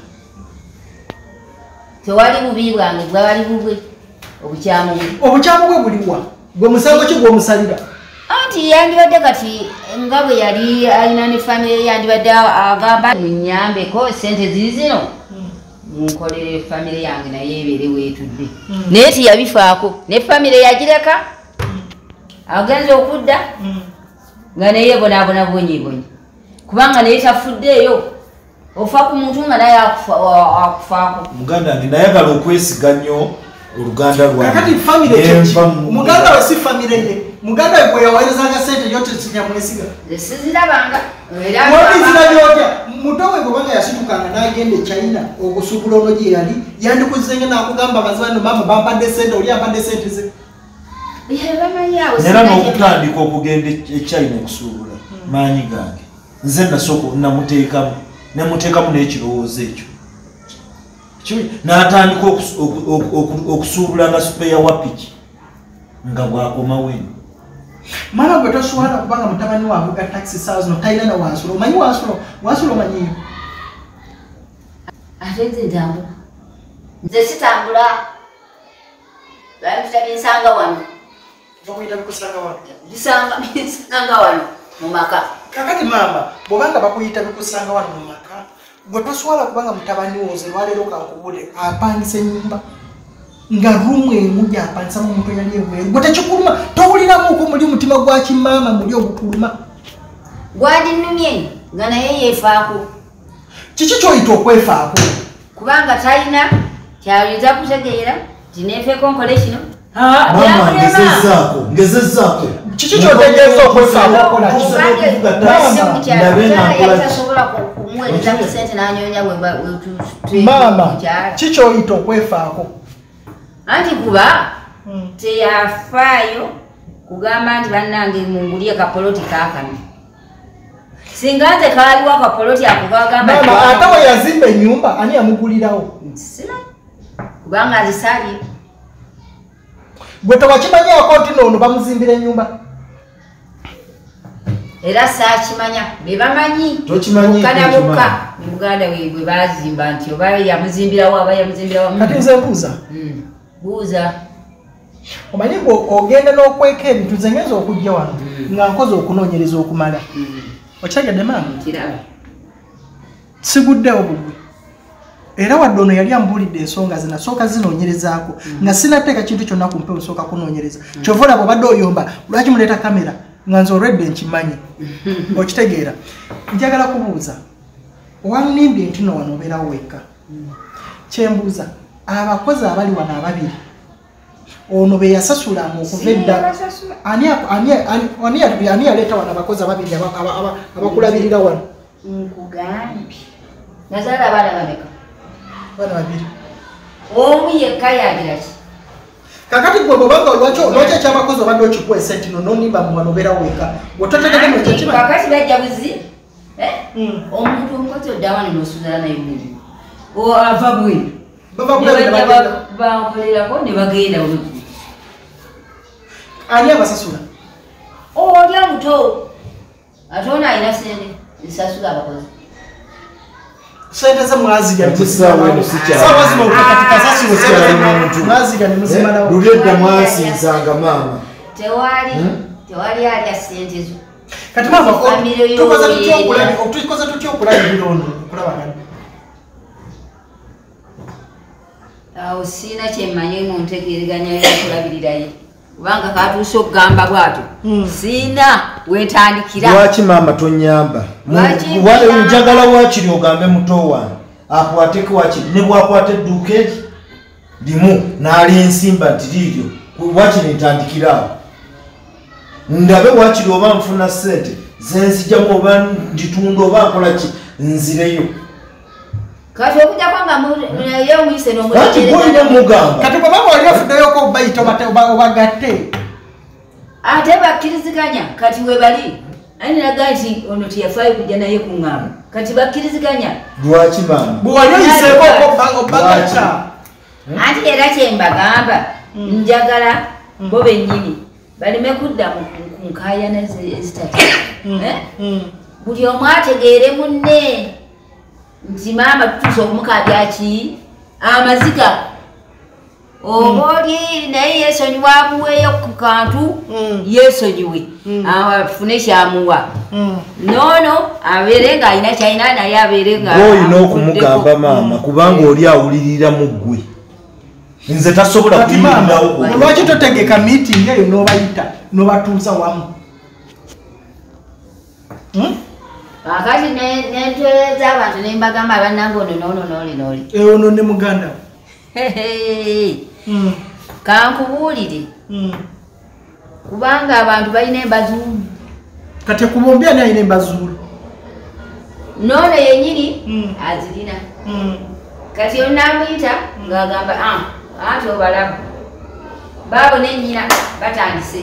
S4: Tewali bubi bwange bwali bubwe. Obukyamu bwe.
S1: Obukyamu bwe buliwa? Gwe musango ki gw'omusalira?
S4: Anti yandibadde kati nga bwe yali alina ne famire yandibadde agamba munyambeko sente zizino. Nkolere famire yange naye ebeere weetudde. Naye tiyabifaako. Ne famire yagireka. Agenze okudda. Nga naye bonaabona bwonyibonyi. Kubanga naye tafuddeeyo. Ofa ku muntu nga naye akufaako.
S2: Muganda wange nayagala okwesiga nnyo oluganda lwange.
S1: Kakati famire kyeki. Muganda we si famire ye. Muganda we gwe yaweerezanga sente yote sinyamwesiga.
S4: Sizirabanga.
S1: Wabizira byotya. Muto we kubanga yasitukanga n'agenda e China okusuubula ono gye yali yandikuzenga n'akugamba bazibano mama bampadde sente oli ampadde sente ze.
S2: Era n'okutandika okugenda e China okusuubula maanyi gange. Nze nasooka namuteekamu. Nemuteekamu n'ekirowoozo ekyo. N'atandika okusuubula nga supeya wa piki nga bw'akomawo eno.
S1: Maama gwe toswala kubanga mutabani we avuga taxi saa zino talina na Wansulo. Omanyi Wansulo? Wansulo omanyiyo?
S4: Ate nze ntambula. Nze sitambula. Lwaki binsanga wano.
S1: Bakuyita bikusanga wano.
S4: Bisanga binsanga wano mu maka.
S1: Kakati mama, bobanga bakuyita bikusanga wano mu maka. Gwe toswala kubanga mutabani woze lwaleero kankubule apangise nyumba. Nga rumu emu gyapangisa mu muntu yali ebweru. Gwe tekikuluma, towuliramu ko muli mutima gwa kimama muli obukuluma.
S4: Gwadinnumye nga naye yeefaako.
S1: Kiki kyoyita okwefaako?
S4: Kubanga talina kyayinza kutegeera tineefeeko nkole kino.
S2: Mama ngezezzaako, ngezezzaako.
S1: Kiki kyotegeeza okwefaako kola
S4: tasobola kumuweereza ku ssente n'anyonya
S1: mama kiki kyoyita okwefaako?
S4: Anti kuba teyafaayo kugamba nti bannange mungulye kapoloti kaakano. Singa nze kaaliwo akapoloti akugagamba
S1: mama ate we yazimba ennyumba ani yamugulirawo?
S4: Sina kubanga nzisalye.
S1: Gwe tewakimanyaako nti noono bamuzimbira ennyumba?
S4: Era saakimanya be bamanyi
S2: Tokimanyi
S4: kana bukka ne muganda we bwe baazimba nti oba yamuzimbirawo aba yamuzimbirawo.
S1: Kati nze mbuuza
S4: buuza
S1: omanyi gwe ogenda n'okweka ebintu nze ngenza okujja wano nga nkoze okunoonyereza okumala. Okyagedde mama?
S4: Kiraba.
S1: Siguddewo bugwe. Era wadde ono yali ambulidde ensonga ze nasooka zinoonyerezaako nga sinateeka kintu kyonna ku mpewo nsooka kunoonyereza. Kyova olaba obadde oyomba lwaki muleeta kamera nga nze olwedde nkimanyi. Okitegeera. Njagala kubuuza owanimbye nti no wano obeerawo wekka. Kyembuuza abakozi abali wano ababiri ono be yasasulanga okuva edda ani yaleeta wano abakozi ababiri abakulabirira wano?
S4: Nkugambye nazaala abaana bameka?
S1: Bana babiri.
S4: Omu yekka yagira ki?
S1: Kakati gwe bwobanga lwaki lwaki ekyabakozi obadde okikuwa esente no nonimba mu wano obeerawo wekka ototegedemu ekyekimanyi?
S4: Kakati bajja buzi omuntu omukozi odda wano n'osuulana naye mulimu ava bweru bakolerako ne bagenda oluggi.
S1: Ani abasasula?
S4: Oli amuto ate ono alina sente zisasula abakozi.
S1: Sente ze mwazigya
S2: sawa
S1: zino katika sasula sente mwazigya ne muzimalawo.
S2: Lulidde mwasinzanga mama.
S4: Tewali tewali alya sente zo.
S1: Kati mama tukoza tutya okulabira tukoza tutya okulabira ono okulaba gano?
S4: Awo sina kyemmanyi mu ntegeeraganya y'okulabirirayo kubanga katuuse okugamba bwato sina wetandikira.
S2: Lwaki mama tonyamba? Njagala wakiri ogambe muto wange akwateko wakiri ne bwakwata edduuka eri limu n'ali ensimba nti liiryo wakiri ntandikiraawo ndabe wakiri oba nfuna ssente zenzijjamu oba nditunda oba nkola ki nzireyo.
S4: Kati okujja kwanga naye omuyise
S2: n'omugamba
S1: kati bwe baba oli ofuddeyoko obayita obagatte
S4: ate bakkiriziganya kati we bali ani naga nti ono teyafaayo kujja naye kuŋŋamba kati bakkiriziganya.
S2: Lwaki mama?
S1: bwe wali oyiseeko obagatta
S4: anti era kyembagamba njagala bo bennyini baleme kudda mu nkaayana ezitati buli omu ategeere munne nti maama tutuuse okumukabya ki amaziga oba oli naye yeesonyiwa amuweeyo ku kantu yeesonyiwe afune kyamuwa noono abeere ng'alina kyalina naye abeere nga
S2: olina okumugamba maama kubanga oli awulirira mu ggwe nze tasobola kuyirirawo.
S1: Lwaki totegeka meeting eyo n'obayita n'obatuuza wamu?
S4: Kakati n'entweza abantu ne mbagamba bannange ono n'ono n'oli n'oli.
S1: Ono ne muganda we.
S4: Kankubuulire kubanga abantu balina embazuulu.
S1: Kati kubombi ani alina embazuulu?
S4: N'ono yennyini azirina. Kati onamuyita ng'agamba anti obalamu baabo n'ennyina batandise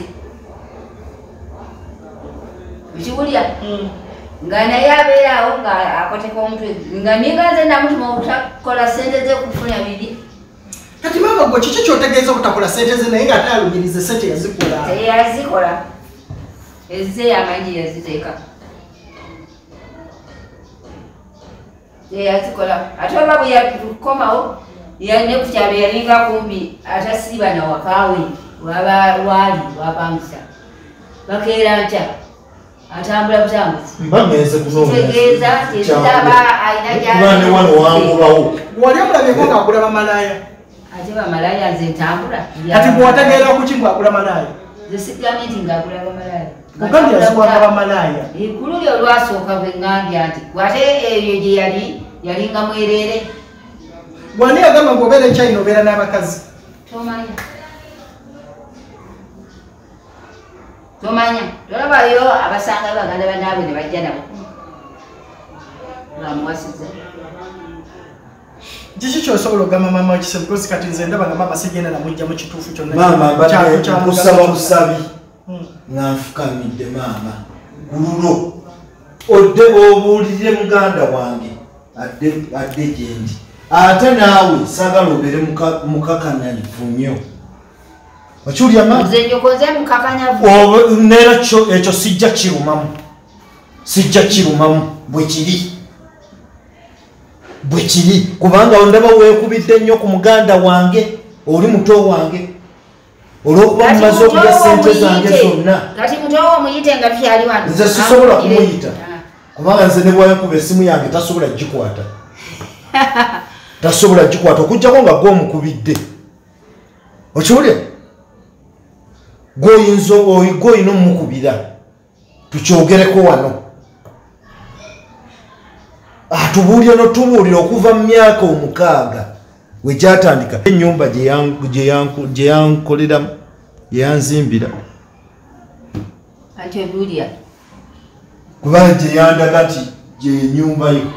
S4: ekiwulya nga naye abeeraawo ng'akoteka omutwe nga ninga nze namutuma obutakola ssente ze kufuna biri.
S1: Kati maama gwe kiki kyotegeeza obutakola ssente ze naye ng'ate alugiriza ssente yazikola?
S4: Teyazikola ezize amanyi yaziteeka teyazikola ate oba bwe yakomawo yani ne kuchabe yalinga kumbi atasiba na wakawe waba wali wapangisa bakera ncha atambula butambuzi
S2: mbameze kuno
S4: tegeza tezaba aina jana
S2: kubane wano wangu bawo
S1: wali omulabe ko ngakula bamalaya
S4: ate bamalaya nze ntambula
S1: ati bwatageera okukimbwa akula malaya
S4: zisigamenti ngakula bamalaya
S1: Mugambi yasukwa bamalaya
S4: ikululi olwasooka bwe ngambya nti wate ebyo gye yali yalinga mwerere
S1: wani agamba ngobeera China obeera n'abakazi
S4: tomanya tomanya tolabayo abasanga baganda banaabwe ne bajja nabo ngamuwasiza
S1: kiki kyosobola okugamba maama wakise because kati nze ndaba nga maama sigenda namujja mu kituufu kyonna
S2: maama mbadde kusaba busabi nafukamidde maama gululo odde obuulirire muganda wange adde adde gyendi ate naawe saagala obeere mukakanyavu nnyo okiwulya maama
S4: nze njokoze mukakanyavu
S2: neera ekyo sijja kirumamu sijja kirumamu bwe kiri bwe kiri kubanga ondaba weekubidde nnyo ku muganda wange oli muto wange olwokuba mumaze okulya sente zange zonna
S4: kati mutowo omuyite nga tukyali wano
S2: nze sisobola kumuyita kubanga nze ne bwayankuba esimu yange tasobola gikwata tasobola gikwata okujjako nga gw'omukubidde okiwulya gwoyinza gwoyina omukubira tukyogereko wano atubuulire notubuulira okuva mu myaka omukaaga wekyatandika ennyumba gye yankoleramu gye yanzimbira
S4: ati obuulya
S2: kubanga gye yandaga nti gye nyumba yo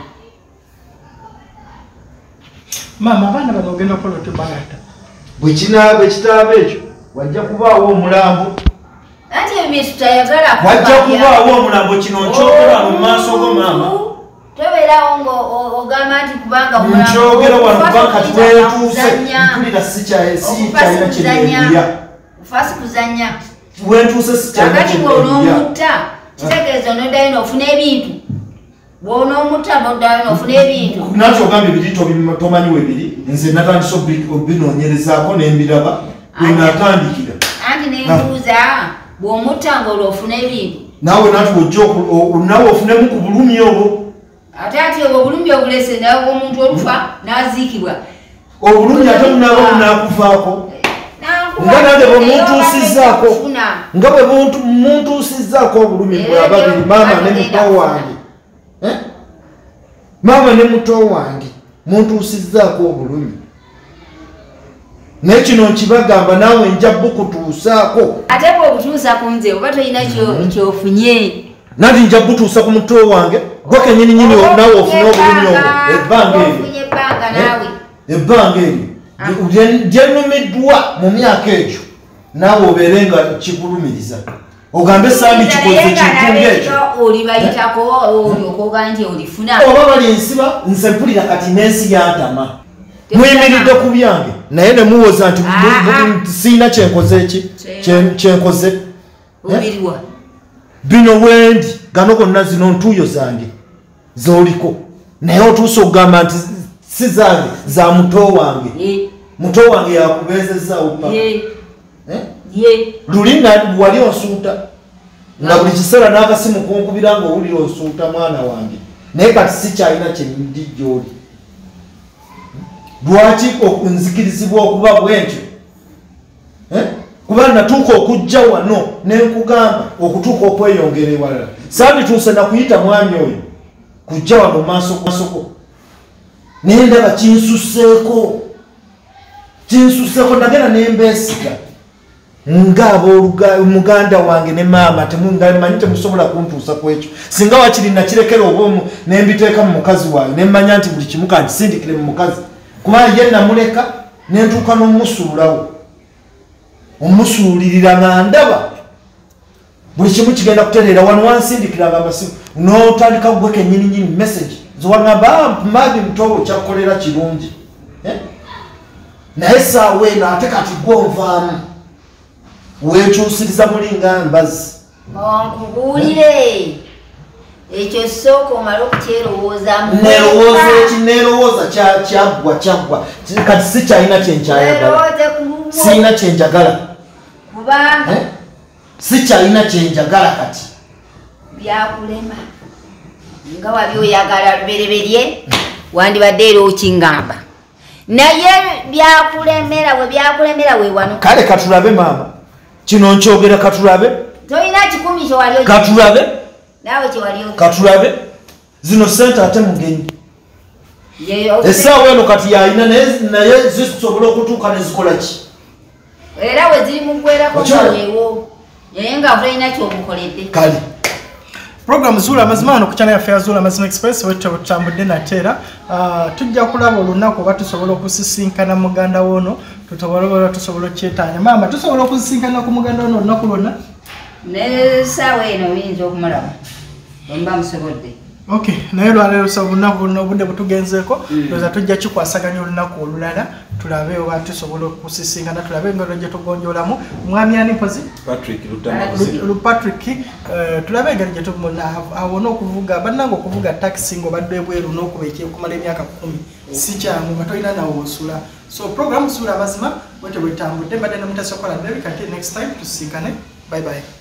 S1: maama abaana bano ogenda okukola otubagata
S2: bwe kinaaba ekitaaba ekyo wajja kubaawo omulambo
S4: anti ebyo tutayagala
S2: wajja kubaawo omulambo kino nkyogera mu maaso go maama
S4: tobeerawo ng'ogamba nti kubanga
S2: nkyogera wano kubanga twetuuse mpulira sikyalina kyeneegulya
S4: fasi kuzanya
S2: wentuuse sikyalina
S4: kakati ng'onoomutta kitegeeza onoddayo n'ofuna ebintu bw'onoomutta n'oddayo n'ofuna ebintu
S2: nakyo ogambye biri tomanyi webiri nze natandisa obinoonyerezaako n'embiraba wenatandikira
S4: anti nembuuza bw'omutta ng'olwofuna ebintu
S2: naawe nati ojja naawe ofunemu ku bulumi obwo
S4: ate ati obwo obulumi obulese nawe omuntu olufa n'aziikibwa
S2: obulumi ate munaaba bunaakuvaako nga nange bwemuntuusizzaako nga bwe muntuusizzaako obulumi bwe ababiri maama ne muto wange maama ne muto wange muntuusizzaako obulumi naye kino nkibagamba naawe nja bukutuusaako
S4: ate bw'obutuusa ku nze oba tolina kyofunye
S2: nati nja butuusa ku muto wange gwe kenyini nyini naawe ofune obulumi obwo ebbanga eryo ebbanga eryo lyenumiddwa mu myaka egyo naawe obeere nga kikulumiriza ogambe sandi kikoze kintu ngekyo
S4: olibayitako olyokoga nti olifuna
S2: oba bali nsiba nze mpulira kati n'ensi yantama muyimiridde ku byange naye ne muwoza nti siina kyenkoze eki kyenkoze bino wendi gano gonna zino ntuuyo zange zoliko naye otuusa okugamba nti si zange za muto wange muto wange yakubeezezaawo paka luli wali onsuuta nga buli kiseera n'akasimu kunkubira nga owulira onsuuta mwana wange naye kati sikyalina kyendi gyoli lwaki nzikirizibwa okuba bwentyo kuba natuuka okujja wano nenkugamba okutuuka okweyongera ewalala sandituuse nakuyita mwami oyo kujja wano maasoko naye ndaba kinsuseeko kinsuseeko nagenda nembeesiga ng'abooluganda wange ne maama manyi temusobola kuntuusa ku ekyo singa wakiri nakirekera obwomu nembiteeka mu mukazi wange nemmanya nti buli kimu kankisindikire mu mukazi kuba ye namuleka nentuuka n'omusuulawo omusuulirira nga ndaba buli kimu kigenda kutereera wano wansindikiranga amasimu n'otandika gwe kenyininyini message zowagamba mabi mutobo kyakukolera kirungi naye saawa eno ate kati gwonvaamu wekyusiriza mulinga mbazi
S4: onkubuulire ekyo sooka omala okukyerowoozamu
S2: nerowooza eki nerowooza kyaggwa kyaggwa kati sikyalina kyenkyayagala sirina kyenjagala
S4: kubanga
S2: sikyalina kyenjagala kati
S4: byakulema nga wali oyagala lubereberye wandibadde era okingamba naye byakulemera we byakulemera we wano
S2: kale katulabe maama kino nkyogera katulabe
S4: toyina kikumi kyewali
S2: katulabe
S4: nawe kyewali
S2: katulabe zino sente ate mugenyi essaawa eno kati yalina naye zisobola okutuuka nezikola ki
S4: era we ziri mugwerako nga weewo naye nga tulina kyomukoledde
S1: kale program Zula Mazima no ku channel yaffe ya Zula Mazima Express wette butambudde nateera uh, tujja kulaba olunaku oba tusobola okusisinkana muganda wono tutobola tusobola okyetaanya maama tusobola okusisinkana ku muganda wono olunaku lwonna
S4: n'essaawa eno oyinza okumulaba omba musobodde
S1: okay naye lwaleero so olunaku buno obudde butugenzeeko looza tujja kikwasaganya olunaku olulala tulabe oba tusobola okusisinkana tulabe engalo gye tugonjoolamu mwami ani mpozi
S2: Patrick
S1: Patrick tulabe engalo gye awona okuvuga bannange okuvuga taxi ng'obadde ebweru n'okuba ekumala emyaka kumi si kyangu nga tolina nawe osula so program Zula Mazima bwete bwetambudde mbadde ne Mutesa Kola David kati next time tusisinkane bye bye